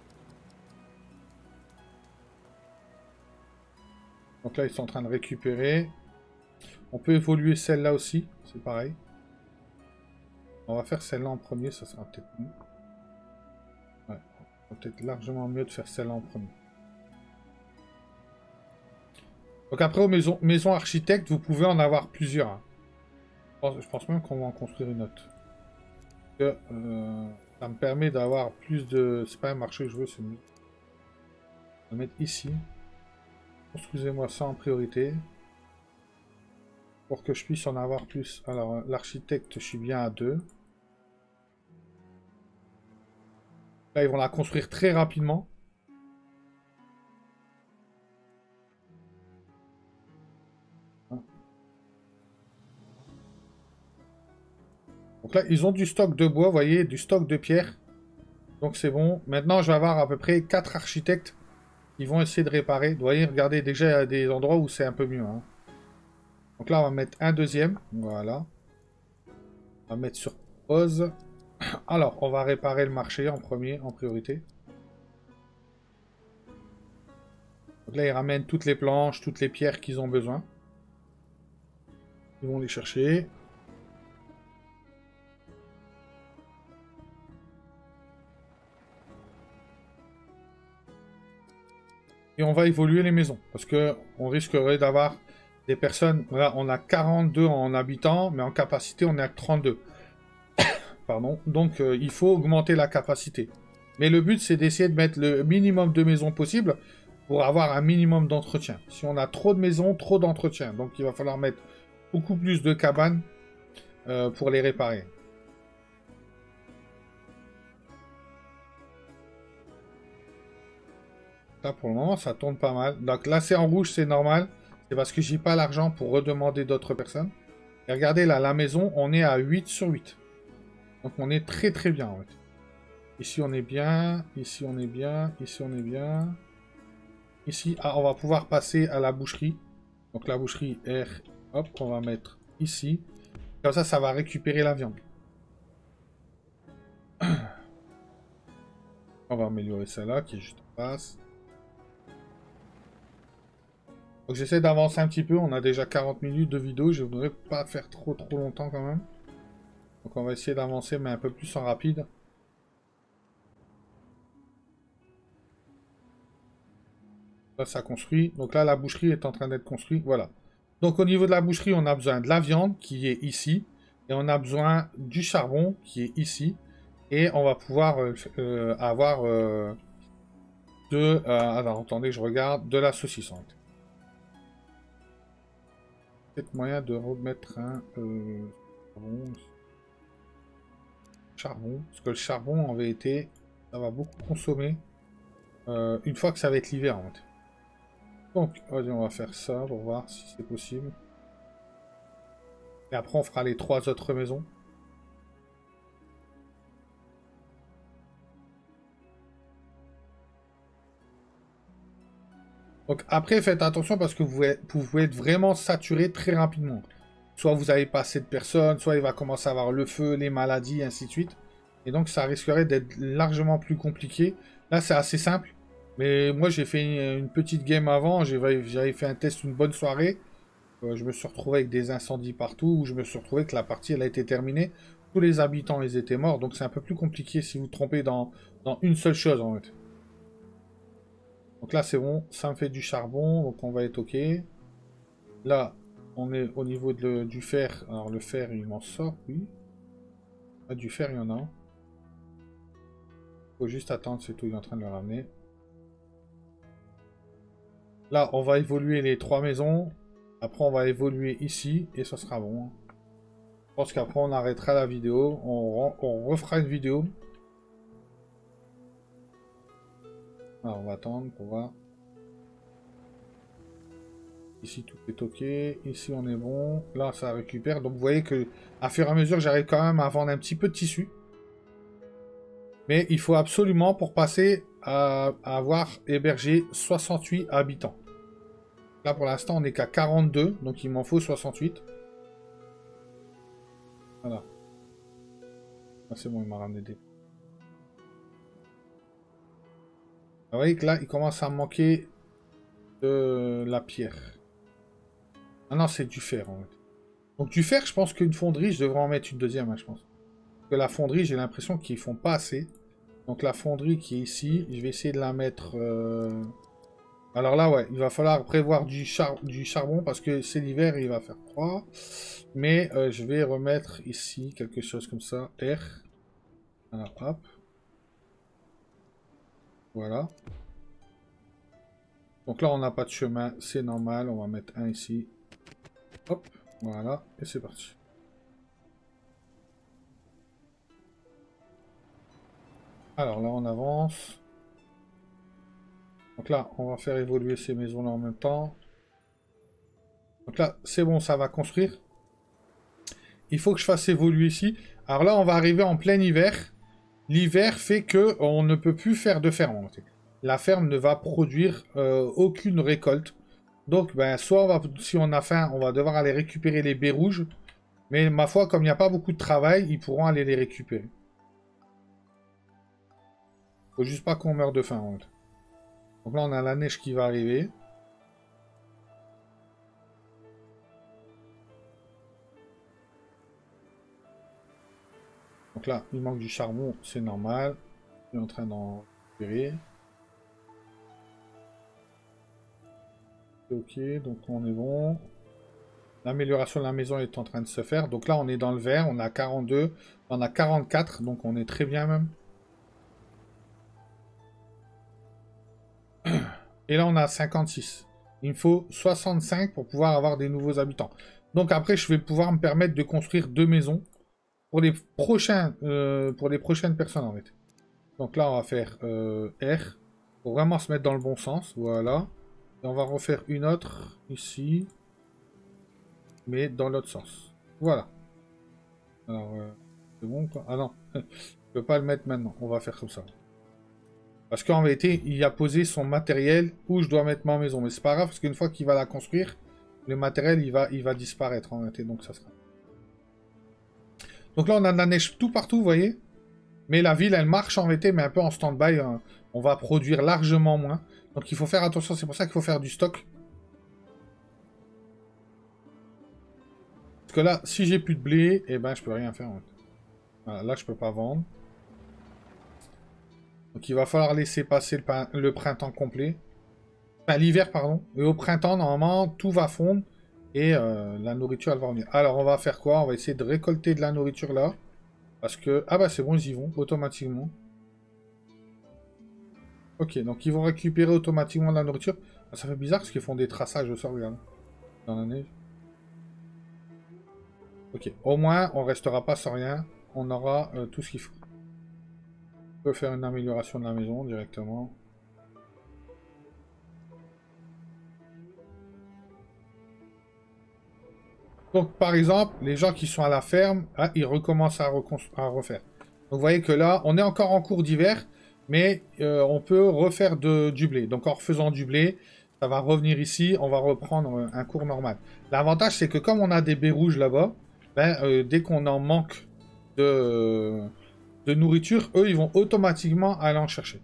Donc là, ils sont en train de récupérer. On peut évoluer celle-là aussi. C'est pareil. On va faire celle-là en premier. Ça sera peut-être mieux. Ouais, peut-être largement mieux de faire celle-là en premier. Donc après, aux maisons, maisons architectes, vous pouvez en avoir plusieurs. Hein. Je, pense, je pense même qu'on va en construire une autre. Que, euh, ça me permet d'avoir plus de... C'est pas un marché que je veux, c'est mieux. On va mettre ici. Construisez-moi ça en priorité. Pour que je puisse en avoir plus. Alors, l'architecte, je suis bien à deux. Là, ils vont la construire très rapidement. Donc là, ils ont du stock de bois, vous voyez, du stock de pierre. Donc c'est bon. Maintenant, je vais avoir à peu près quatre architectes qui vont essayer de réparer. Vous voyez, regardez, déjà, il y a des endroits où c'est un peu mieux. Hein. Donc là, on va mettre un deuxième. Voilà. On va mettre sur pause. Alors, on va réparer le marché en premier, en priorité. Donc là, ils ramènent toutes les planches, toutes les pierres qu'ils ont besoin. Ils vont les chercher. Et on va évoluer les maisons. Parce que on risquerait d'avoir des personnes... Voilà, on a quarante-deux en habitants, mais en capacité, on est à trente-deux. Pardon. Donc, euh, il faut augmenter la capacité. Mais le but, c'est d'essayer de mettre le minimum de maisons possible pour avoir un minimum d'entretien. Si on a trop de maisons, trop d'entretien. Donc, il va falloir mettre beaucoup plus de cabanes euh, pour les réparer. Là, pour le moment, ça tourne pas mal. Donc là, c'est en rouge, c'est normal. C'est parce que j'ai pas l'argent pour redemander d'autres personnes. Et regardez, là, la maison, on est à huit sur huit. Donc, on est très, très bien, en fait. Ici, on est bien. Ici, on est bien. Ici, on est bien. Ici, ah, on va pouvoir passer à la boucherie. Donc, la boucherie R, hop, on va mettre ici. Comme ça, ça va récupérer la viande. On va améliorer celle-là, qui est juste en face. Donc j'essaie d'avancer un petit peu, on a déjà quarante minutes de vidéo, je ne voudrais pas faire trop trop longtemps quand même. Donc on va essayer d'avancer mais un peu plus en rapide. Là ça construit, donc là la boucherie est en train d'être construite, voilà. Donc au niveau de la boucherie on a besoin de la viande qui est ici. Et on a besoin du charbon qui est ici. Et on va pouvoir euh, euh, avoir euh, de... Euh, alors attendez, je regarde, de la saucissante. Peut-être moyen de remettre un euh, charbon. charbon. Parce que le charbon, en vérité, ça va beaucoup consommer. Euh, une fois que ça va être l'hiver, en fait. Donc, vas-y, on va faire ça pour voir si c'est possible. Et après, on fera les trois autres maisons. Donc après, faites attention parce que vous pouvez, vous pouvez être vraiment saturé très rapidement. Soit vous n'avez pas assez de personnes, soit il va commencer à avoir le feu, les maladies, et ainsi de suite. Et donc ça risquerait d'être largement plus compliqué. Là, c'est assez simple. Mais moi, j'ai fait une petite game avant. J'avais fait un test une bonne soirée. Euh, je me suis retrouvé avec des incendies partout. Où je me suis retrouvé que la partie, elle a été terminée. Tous les habitants, ils étaient morts. Donc c'est un peu plus compliqué si vous vous trompez dans, dans une seule chose, en fait. Donc là, c'est bon. Ça me fait du charbon. Donc on va être OK. Là, on est au niveau de, du fer. Alors le fer, il m'en sort, oui. Ah, du fer, il y en a un. Faut juste attendre, c'est tout. Il est en train de le ramener. Là, on va évoluer les trois maisons. Après, on va évoluer ici et ça sera bon. Je pense qu'après, on arrêtera la vidéo. On, on refera une vidéo. Alors, on va attendre pour voir. Ici, tout est OK. Ici, on est bon. Là, ça récupère. Donc, vous voyez que à fur et à mesure, j'arrive quand même à vendre un petit peu de tissu. Mais il faut absolument, pour passer, à, à avoir hébergé soixante-huit habitants. Là, pour l'instant, on n'est qu'à quarante-deux. Donc, il m'en faut soixante-huit. Voilà. Ah, c'est bon, il m'a ramené des... Vous voyez que là, il commence à me manquer de la pierre. Ah non, c'est du fer, en fait. Donc, du fer, je pense qu'une fonderie, je devrais en mettre une deuxième, hein, je pense. Parce que la fonderie, j'ai l'impression qu'ils font pas assez. Donc, la fonderie qui est ici, je vais essayer de la mettre... Euh... Alors là, ouais, il va falloir prévoir du, char... du charbon, parce que c'est l'hiver et il va faire froid. Mais euh, je vais remettre ici quelque chose comme ça. R. Alors, hop. Voilà. Donc là, on n'a pas de chemin, c'est normal. On va mettre un ici. Hop, voilà, et c'est parti. Alors là, on avance. Donc là, on va faire évoluer ces maisons-là en même temps. Donc là, c'est bon, ça va construire. Il faut que je fasse évoluer ici. Alors là, on va arriver en plein hiver. L'hiver fait que on ne peut plus faire de ferme. La ferme ne va produire euh, aucune récolte. Donc, ben, soit on va, si on a faim, on va devoir aller récupérer les baies rouges. Mais ma foi, comme il n'y a pas beaucoup de travail, ils pourront aller les récupérer. Faut juste pas qu'on meure de faim. En fait. Donc là, on a la neige qui va arriver. Donc là, il manque du charbon, c'est normal. Il est en train d'en récupérer. Ok, donc on est bon. L'amélioration de la maison est en train de se faire. Donc là, on est dans le vert. On a quarante-deux. On a quarante-quatre. Donc on est très bien même. Et là, on a cinquante-six. Il me faut soixante-cinq pour pouvoir avoir des nouveaux habitants. Donc après, je vais pouvoir me permettre de construire deux maisons pour les, prochains, euh, pour les prochaines personnes en fait. Donc là, on va faire euh, R. Pour vraiment se mettre dans le bon sens. Voilà. Et on va refaire une autre ici. Mais dans l'autre sens. Voilà. Alors, euh, c'est bon quoi. Ah non. Je peux pas le mettre maintenant. On va faire comme ça. Parce qu'en vérité, il a posé son matériel où je dois mettre ma maison. Mais c'est pas grave, parce qu'une fois qu'il va la construire, le matériel, il va, il va disparaître en vérité. Donc ça sera... Donc là, on a de la neige tout partout, vous voyez. Mais la ville, elle marche en vérité, mais un peu en stand-by. Hein. On va produire largement moins. Donc il faut faire attention, c'est pour ça qu'il faut faire du stock. Parce que là, si j'ai plus de blé, eh ben je peux rien faire. En fait. Voilà, là, je peux pas vendre. Donc il va falloir laisser passer le, le printemps complet. Enfin, l'hiver, pardon. Et au printemps, normalement, tout va fondre. Et euh, la nourriture, elle va revenir. Alors, on va faire quoi? On va essayer de récolter de la nourriture là. Parce que... Ah bah c'est bon, ils y vont, automatiquement. Ok, donc ils vont récupérer automatiquement de la nourriture. Ah, ça fait bizarre parce qu'ils font des traçages au sol, regarde. Dans la neige. Ok, au moins, on restera pas sans rien. On aura euh, tout ce qu'il faut. On peut faire une amélioration de la maison directement. Donc, par exemple, les gens qui sont à la ferme, ah, ils recommencent à, à refaire. Donc, vous voyez que là, on est encore en cours d'hiver, mais euh, on peut refaire de, du blé. Donc, en refaisant du blé, ça va revenir ici, on va reprendre un cours normal. L'avantage, c'est que comme on a des baies rouges là-bas, ben, euh, dès qu'on en manque de, de nourriture, eux, ils vont automatiquement aller en chercher.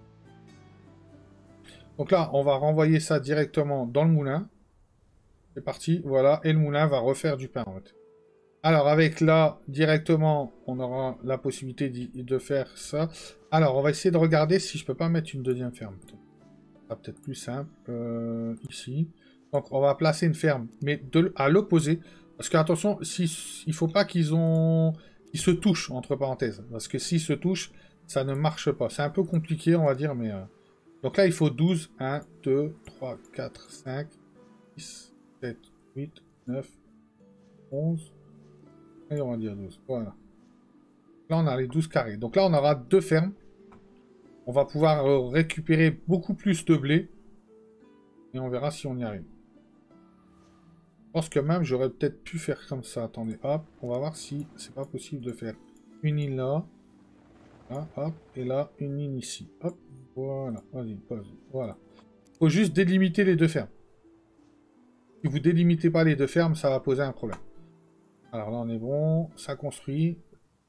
Donc là, on va renvoyer ça directement dans le moulin. C'est parti, voilà, et le moulin va refaire du pain en fait. Alors avec là, directement, on aura la possibilité de faire ça. Alors, on va essayer de regarder si je peux pas mettre une deuxième ferme. Ça sera peut-être plus simple, euh, ici. Donc on va placer une ferme, mais de, à l'opposé. Parce que attention, si, il faut pas qu'ils ont... qu'ils se touchent, entre parenthèses. Parce que s'ils se touchent, ça ne marche pas. C'est un peu compliqué, on va dire, mais... Euh... Donc là, il faut douze, un, deux, trois, quatre, cinq, six... sept, huit, neuf, onze. Et on va dire douze. Voilà. Là, on a les douze carrés. Donc là, on aura deux fermes. On va pouvoir euh, récupérer beaucoup plus de blé. Et on verra si on y arrive. Je pense que même, j'aurais peut-être pu faire comme ça. Attendez, hop. On va voir si c'est pas possible de faire une ligne là. Là, hop. Et là, une ligne ici. Hop. Voilà. Vas-y, pause. Voilà. Il faut juste délimiter les deux fermes. Si vous délimitez pas les deux fermes, ça va poser un problème. Alors là, on est bon. Ça construit.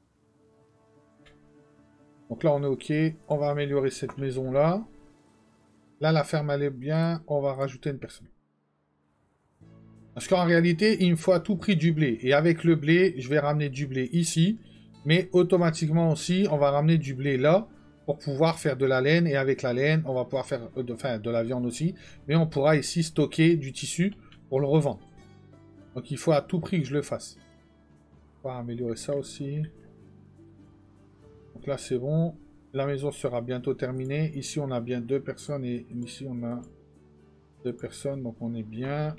Donc là, on est OK. On va améliorer cette maison-là. Là, la ferme, elle est bien. On va rajouter une personne. Parce qu'en réalité, il me faut à tout prix du blé. Et avec le blé, je vais ramener du blé ici. Mais automatiquement aussi, on va ramener du blé là. Pour pouvoir faire de la laine. Et avec la laine, on va pouvoir faire de, enfin, de la viande aussi. Mais on pourra ici stocker du tissu pour le revendre. Donc il faut à tout prix que je le fasse. On va améliorer ça aussi. Donc là, c'est bon. La maison sera bientôt terminée. Ici, on a bien deux personnes. Et ici, on a deux personnes. Donc, on est bien.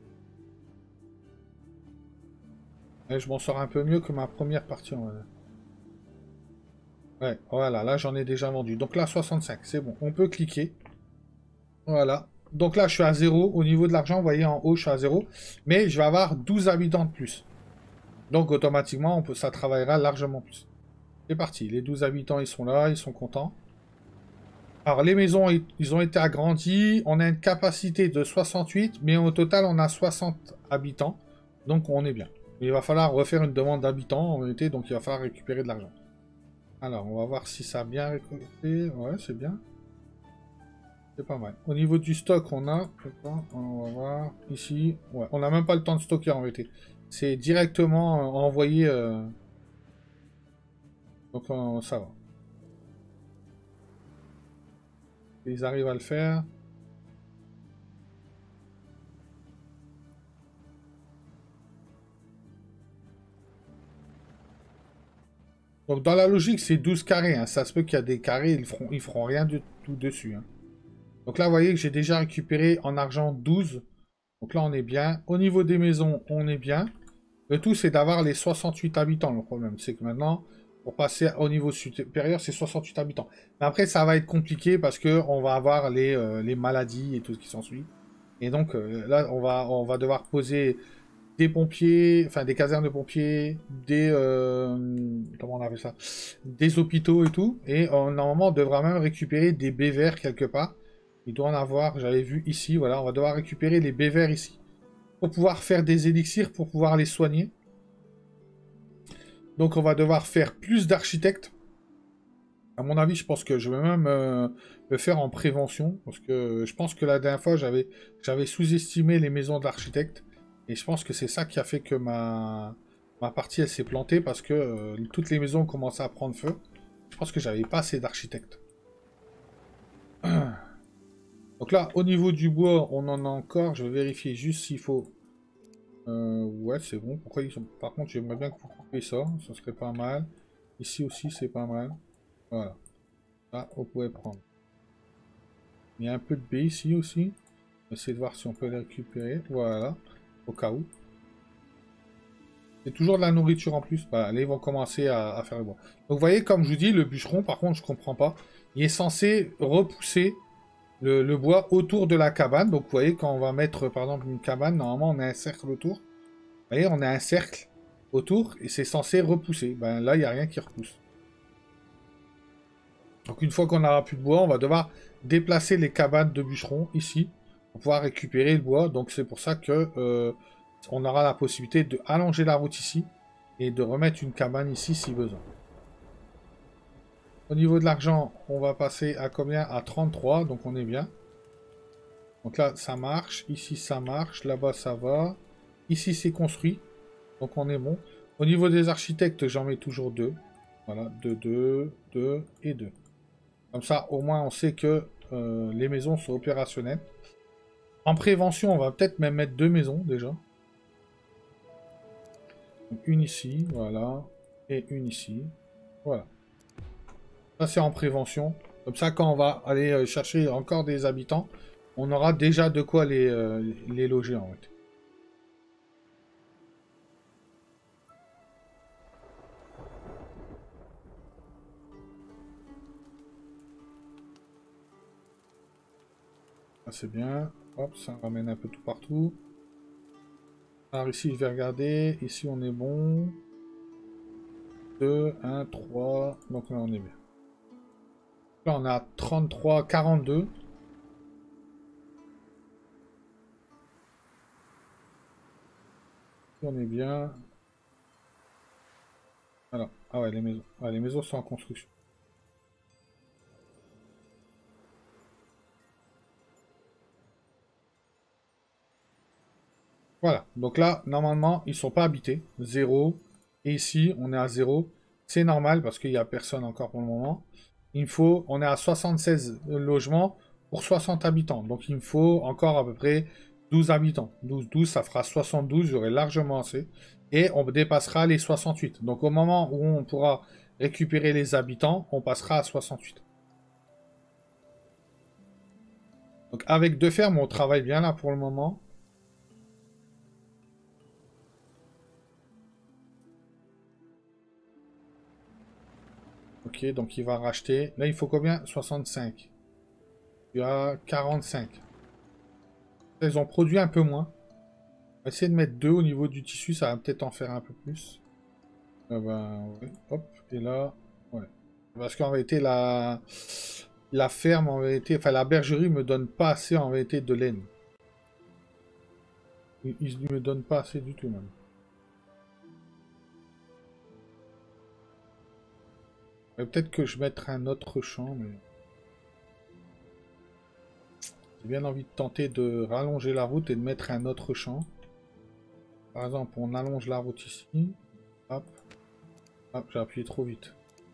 Et je m'en sors un peu mieux que ma première partie. En vrai. Ouais, voilà. Là, j'en ai déjà vendu. Donc là, soixante-cinq. C'est bon. On peut cliquer. Voilà. Donc là, je suis à zéro. Au niveau de l'argent, vous voyez, en haut, je suis à zéro. Mais je vais avoir douze habitants de plus. Donc, automatiquement, on peut, ça travaillera largement plus. C'est parti, les douze habitants, ils sont là, ils sont contents. Alors, les maisons, ils ont été agrandis. On a une capacité de soixante-huit, mais au total, on a soixante habitants. Donc, on est bien. Il va falloir refaire une demande d'habitants, en réalité, donc il va falloir récupérer de l'argent. Alors, on va voir si ça a bien récolté. Ouais, c'est bien. C'est pas mal. Au niveau du stock, on a... On va voir ici. Ouais, on n'a même pas le temps de stocker, en réalité. C'est directement euh, envoyé... Euh... Donc euh, ça va. Ils arrivent à le faire. Donc dans la logique, c'est douze carrés. Hein. Ça se peut qu'il y a des carrés, ils feront, ils feront rien du tout dessus. Hein. Donc là, vous voyez que j'ai déjà récupéré en argent douze. Donc là, on est bien. Au niveau des maisons, on est bien. Le tout, c'est d'avoir les soixante-huit habitants. Le problème, c'est que maintenant... Pour passer au niveau supérieur, c'est soixante-huit habitants. Mais après, ça va être compliqué parce qu'on va avoir les, euh, les maladies et tout ce qui s'ensuit. Et donc, euh, là, on va, on va devoir poser des pompiers, enfin des casernes de pompiers, des... Euh, comment on appelle ça? Des hôpitaux et tout. Et euh, normalement, on devra même récupérer des bévers quelque part. Il doit en avoir, j'avais vu ici, voilà. On va devoir récupérer les bévers ici. Pour pouvoir faire des élixirs, pour pouvoir les soigner. Donc on va devoir faire plus d'architectes. À mon avis, je pense que je vais même euh, le faire en prévention. Parce que je pense que la dernière fois, j'avais j'avais sous-estimé les maisons d'architectes. Et je pense que c'est ça qui a fait que ma, ma partie, elle s'est plantée. Parce que euh, toutes les maisons ont commencé à prendre feu. Je pense que j'avais pas assez d'architectes. Donc là, au niveau du bois, on en a encore. Je vais vérifier juste s'il faut... Euh, ouais, c'est bon. Pourquoi ils sont... Par contre, j'aimerais bien que vous coupez ça. Ça serait pas mal. Ici aussi, c'est pas mal. Voilà. Là, vous pouvez prendre. Il y a un peu de baies ici aussi. On va essayer de voir si on peut les récupérer. Voilà. Au cas où. C'est toujours de la nourriture en plus. Voilà, là, ils vont commencer à, à faire le bois. Donc, vous voyez, comme je vous dis, le bûcheron, par contre, je comprends pas. Il est censé repousser le, le bois autour de la cabane. Donc, vous voyez, quand on va mettre, par exemple, une cabane, normalement, on a un cercle autour. Vous voyez, on a un cercle autour et c'est censé repousser. Ben là, il n'y a rien qui repousse. Donc, une fois qu'on n'aura plus de bois, on va devoir déplacer les cabanes de bûcherons ici pour pouvoir récupérer le bois. Donc, c'est pour ça que euh, on aura la possibilité de allonger la route ici et de remettre une cabane ici si besoin. Au niveau de l'argent, on va passer à combien? À trente-trois, donc on est bien. Donc là, ça marche. Ici, ça marche. Là-bas, ça va. Ici, c'est construit. Donc, on est bon. Au niveau des architectes, j'en mets toujours deux. Voilà, deux, deux, deux et deux. Comme ça, au moins, on sait que euh, les maisons sont opérationnelles. En prévention, on va peut-être même mettre deux maisons, déjà. Donc, une ici, voilà. Et une ici. Voilà. Ça, c'est en prévention. Comme ça, quand on va aller chercher encore des habitants, on aura déjà de quoi les, euh, les loger, en fait. Ça, c'est bien. Hop, ça ramène un peu tout partout. Alors ici, je vais regarder. Ici, on est bon. deux, un, trois. Donc là, on est bien. Là, on a trente-trois, quarante-deux. On est bien. Alors, ah ouais, les maisons. Ah, les maisons sont en construction. Voilà. Donc là, normalement, ils sont pas habités. zéro. Et ici, on est à zéro. C'est normal parce qu'il n'y a personne encore pour le moment. Il me faut, on est à soixante-seize logements pour soixante habitants. Donc il me faut encore à peu près douze habitants. douze, douze, ça fera soixante-douze, j'aurai largement assez. Et on dépassera les soixante-huit. Donc au moment où on pourra récupérer les habitants, on passera à soixante-huit. Donc avec deux fermes, on travaille bien là pour le moment. Ok, donc il va racheter. Là, il faut combien? soixante-cinq. Il y a quarante-cinq. Ils ont produit un peu moins. On va essayer de mettre deux au niveau du tissu, ça va peut-être en faire un peu plus. Ah ben, ouais. Hop, et là, ouais. Parce qu'en vérité, la... la ferme, en vérité, enfin la bergerie me donne pas assez en vérité de laine. Ils ne me donnent pas assez du tout même. Peut-être que je mettrai un autre champ, mais... J'ai bien envie de tenter de rallonger la route et de mettre un autre champ. Par exemple, on allonge la route ici. Hop. Hop, j'ai appuyé trop vite.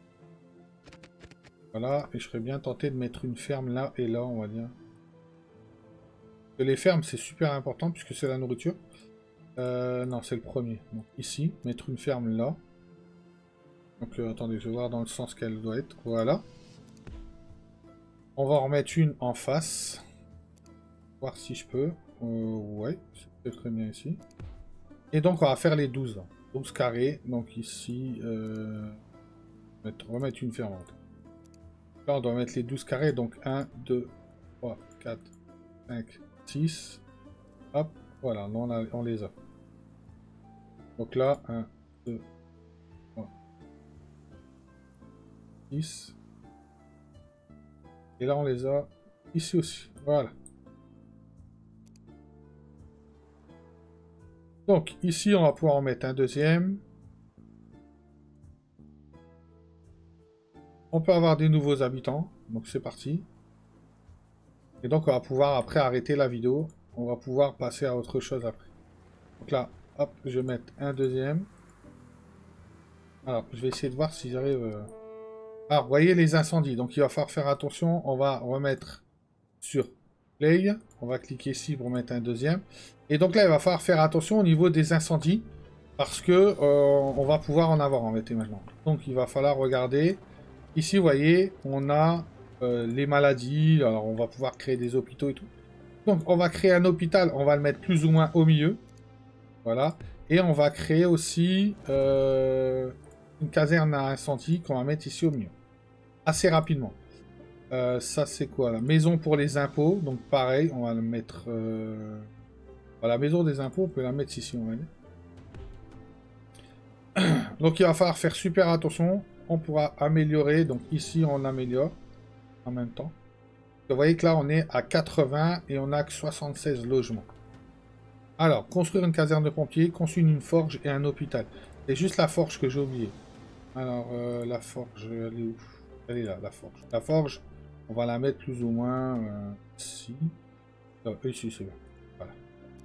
Voilà, et je serais bien tenté de mettre une ferme là et là, on va dire. Les fermes, c'est super important puisque c'est la nourriture. Euh, non, c'est le premier. Donc ici, mettre une ferme là. Donc euh, attendez, je vais voir dans le sens qu'elle doit être. Voilà. On va en remettre une en face. Voir si je peux. Euh, ouais, c'est très bien ici. Et donc on va faire les douze. douze carrés. Donc ici, euh, mettre, remettre une ferme. Là on doit mettre les douze carrés. Donc un, deux, trois, quatre, cinq, six. Hop, voilà, on, a, on les a. Donc là, un, deux, trois, six. Et là on les a ici aussi. Voilà. Donc ici on va pouvoir en mettre un deuxième. On peut avoir des nouveaux habitants. Donc c'est parti. Et donc on va pouvoir après arrêter la vidéo. On va pouvoir passer à autre chose après. Donc là, hop, je vais mettre un deuxième. Alors, je vais essayer de voir si j'arrive... Euh... Alors, vous voyez les incendies. Donc il va falloir faire attention. On va remettre sur Play. On va cliquer ici pour mettre un deuxième. Et donc là, il va falloir faire attention au niveau des incendies. Parce que euh, on va pouvoir en avoir en vérité maintenant. Donc il va falloir regarder. Ici, vous voyez, on a euh, les maladies. Alors on va pouvoir créer des hôpitaux et tout. Donc on va créer un hôpital. On va le mettre plus ou moins au milieu. Voilà. Et on va créer aussi euh, une caserne à incendie qu'on va mettre ici au milieu. Assez rapidement. Euh, ça c'est quoi la maison pour les impôts. Donc pareil, on va le mettre... Euh... Voilà, la maison des impôts, on peut la mettre ici, on va dire. Donc il va falloir faire super attention. On pourra améliorer. Donc ici on améliore en même temps. Vous voyez que là on est à quatre-vingts et on a que soixante-seize logements. Alors, construire une caserne de pompiers, construire une forge et un hôpital. C'est juste la forge que j'ai oublié. Alors, euh, la forge, elle est où? Elle est là, la forge. La forge, on va la mettre plus ou moins euh, ici. Non, ici, c'est bien. Voilà.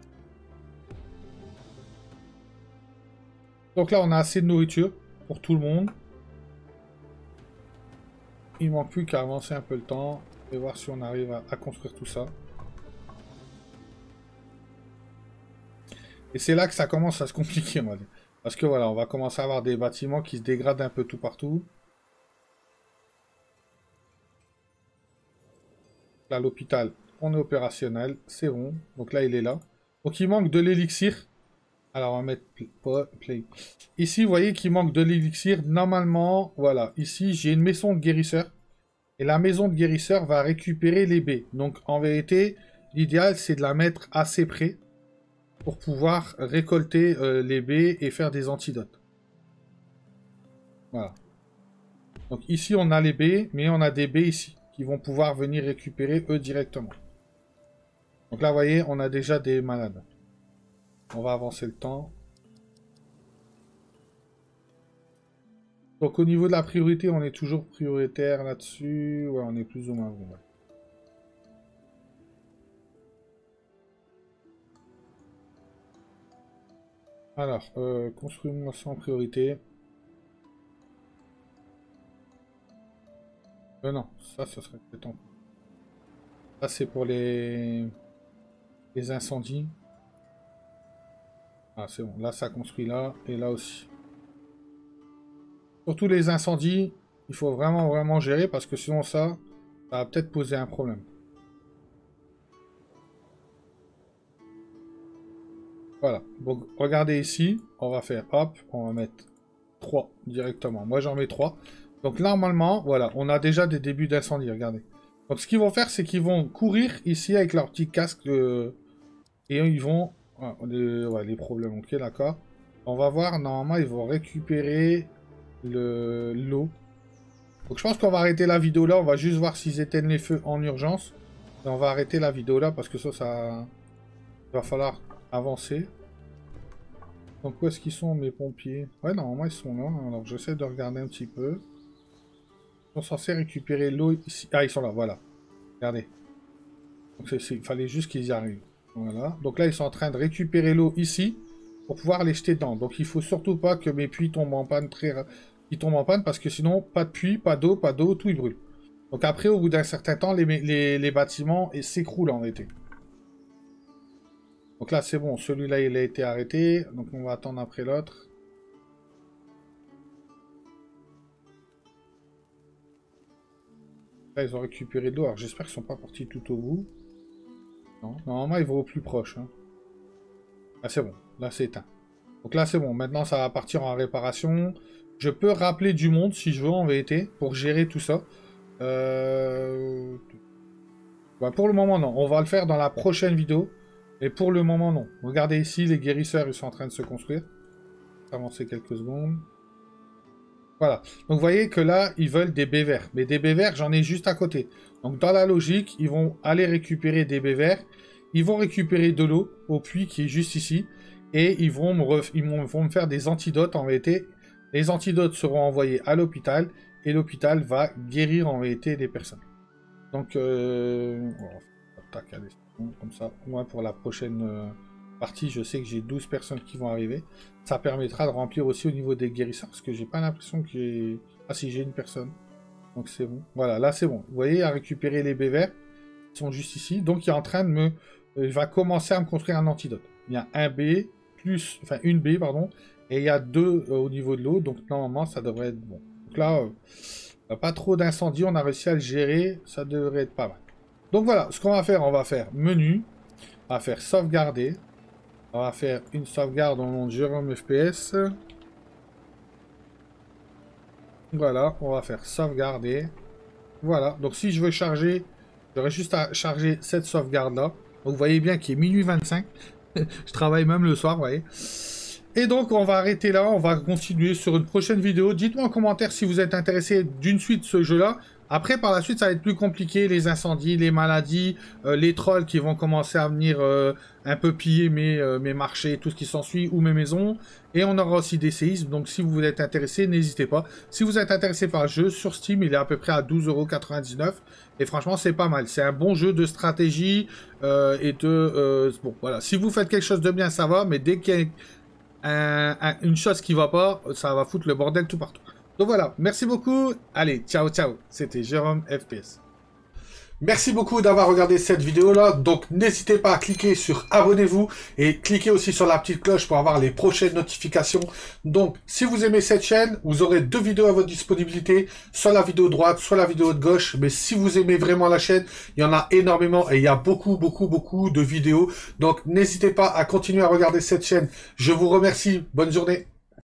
Donc là, on a assez de nourriture pour tout le monde. Il manque plus qu'à avancer un peu le temps et voir si on arrive à, à construire tout ça. Et c'est là que ça commence à se compliquer, on va dire. Parce que voilà, on va commencer à avoir des bâtiments qui se dégradent un peu tout partout. Là, l'hôpital, on est opérationnel, c'est bon. Donc là, il est là. Donc il manque de l'élixir. Alors, on va mettre play. Ici, vous voyez qu'il manque de l'élixir. Normalement, voilà. Ici, j'ai une maison de guérisseur. Et la maison de guérisseur va récupérer les baies. Donc, en vérité, l'idéal, c'est de la mettre assez près pour pouvoir récolter euh, les baies et faire des antidotes. Voilà. Donc ici, on a les baies, mais on a des baies ici qui vont pouvoir venir récupérer eux directement. Donc là, vous voyez, on a déjà des malades. On va avancer le temps. Donc au niveau de la priorité, on est toujours prioritaire là-dessus. Ouais, on est plus ou moins bon. Ouais. Alors, euh, construire une moisson en priorité. Euh, non, ça, ce serait peut-être en... Ça, c'est pour les... les incendies. Ah, c'est bon. Là, ça construit là, et là aussi. Surtout les incendies, il faut vraiment, vraiment gérer, parce que sinon ça, ça va peut-être poser un problème. Voilà. Donc, regardez ici, on va faire, hop, on va mettre trois directement. Moi, j'en mets trois. Donc, normalement, voilà, on a déjà des débuts d'incendie, regardez. Donc, ce qu'ils vont faire, c'est qu'ils vont courir ici avec leur petit casque, de... et ils vont... Ah, les... Ouais, les problèmes, ok, d'accord. On va voir, normalement, ils vont récupérer... le l'eau. Donc je pense qu'on va arrêter la vidéo là, on va juste voir s'ils éteignent les feux en urgence. Et on va arrêter la vidéo là parce que ça, ça il va falloir avancer. Donc où est-ce qu'ils sont mes pompiers? Ouais, normalement ils sont là, alors j'essaie de regarder un petit peu. Ils sont censés récupérer l'eau ici. Ah, ils sont là, voilà. Regardez. Donc c'est, c'est... il fallait juste qu'ils y arrivent. Voilà. Donc là ils sont en train de récupérer l'eau ici pour pouvoir les jeter dedans. Donc il faut surtout pas que mes puits tombent en panne très ils tombent en panne parce que sinon pas de puits, pas d'eau, pas d'eau, tout il brûle. Donc après au bout d'un certain temps les, les, les bâtiments s'écroulent en été. Donc là c'est bon, celui-là il a été arrêté, donc on va attendre après l'autre. Là ils ont récupéré de l'eau, alors j'espère qu'ils sont pas partis tout au bout. Non, normalement ils vont au plus proche. Hein. Ah c'est bon, là c'est éteint. Donc là c'est bon, maintenant ça va partir en réparation. Je peux rappeler du monde si je veux en vérité pour gérer tout ça. Euh... Bah, pour le moment non, on va le faire dans la prochaine vidéo. Et pour le moment non. Regardez ici, les guérisseurs ils sont en train de se construire. Avancer quelques secondes. Voilà, donc vous voyez que là ils veulent des baies verts. Mais des baies verts j'en ai juste à côté. Donc dans la logique, ils vont aller récupérer des baies verts. Ils vont récupérer de l'eau au puits qui est juste ici. Et ils vont me, ref... ils vont me faire des antidotes en vérité. Les antidotes seront envoyés à l'hôpital. Et l'hôpital va guérir en vérité des personnes. Donc, euh... oh, tac, allez, comme ça. Moi, pour la prochaine euh, partie, je sais que j'ai douze personnes qui vont arriver. Ça permettra de remplir aussi au niveau des guérisseurs. Parce que j'ai pas l'impression que j'ai... Ah si, j'ai une personne. Donc c'est bon. Voilà, là c'est bon. Vous voyez, à récupérer les baies verts. Ils sont juste ici. Donc il est en train de me... Il va commencer à me construire un antidote. Il y a un B, plus... Enfin, une B, pardon. Et il y a deux euh, au niveau de l'eau. Donc normalement, ça devrait être bon. Donc là, euh, pas trop d'incendie. On a réussi à le gérer. Ça devrait être pas mal. Donc voilà, ce qu'on va faire, on va faire menu. On va faire sauvegarder. On va faire une sauvegarde au nom de Jérôme F P S. Voilà, on va faire sauvegarder. Voilà, donc si je veux charger, j'aurais juste à charger cette sauvegarde-là. Donc vous voyez bien qu'il est minuit vingt-cinq. Je travaille même le soir, vous voyez. Et donc on va arrêter là, on va continuer sur une prochaine vidéo. Dites-moi en commentaire si vous êtes intéressé d'une suite de ce jeu-là. Après, par la suite, ça va être plus compliqué, les incendies, les maladies, euh, les trolls qui vont commencer à venir euh, un peu piller mes, euh, mes marchés, tout ce qui s'ensuit, ou mes maisons. Et on aura aussi des séismes, donc si vous êtes intéressé, n'hésitez pas. Si vous êtes intéressé par le jeu, sur Steam, il est à peu près à douze euros quatre-vingt-dix-neuf. Et franchement, c'est pas mal. C'est un bon jeu de stratégie euh, et de... Euh, bon, voilà. Si vous faites quelque chose de bien, ça va, mais dès qu'il y a un, un, une chose qui va pas, ça va foutre le bordel tout partout. Donc voilà, merci beaucoup. Allez, ciao, ciao. C'était Jérôme F P S. Merci beaucoup d'avoir regardé cette vidéo-là. Donc, n'hésitez pas à cliquer sur abonnez-vous et cliquez aussi sur la petite cloche pour avoir les prochaines notifications. Donc, si vous aimez cette chaîne, vous aurez deux vidéos à votre disponibilité, soit la vidéo de droite, soit la vidéo de gauche. Mais si vous aimez vraiment la chaîne, il y en a énormément et il y a beaucoup, beaucoup, beaucoup de vidéos. Donc, n'hésitez pas à continuer à regarder cette chaîne. Je vous remercie. Bonne journée.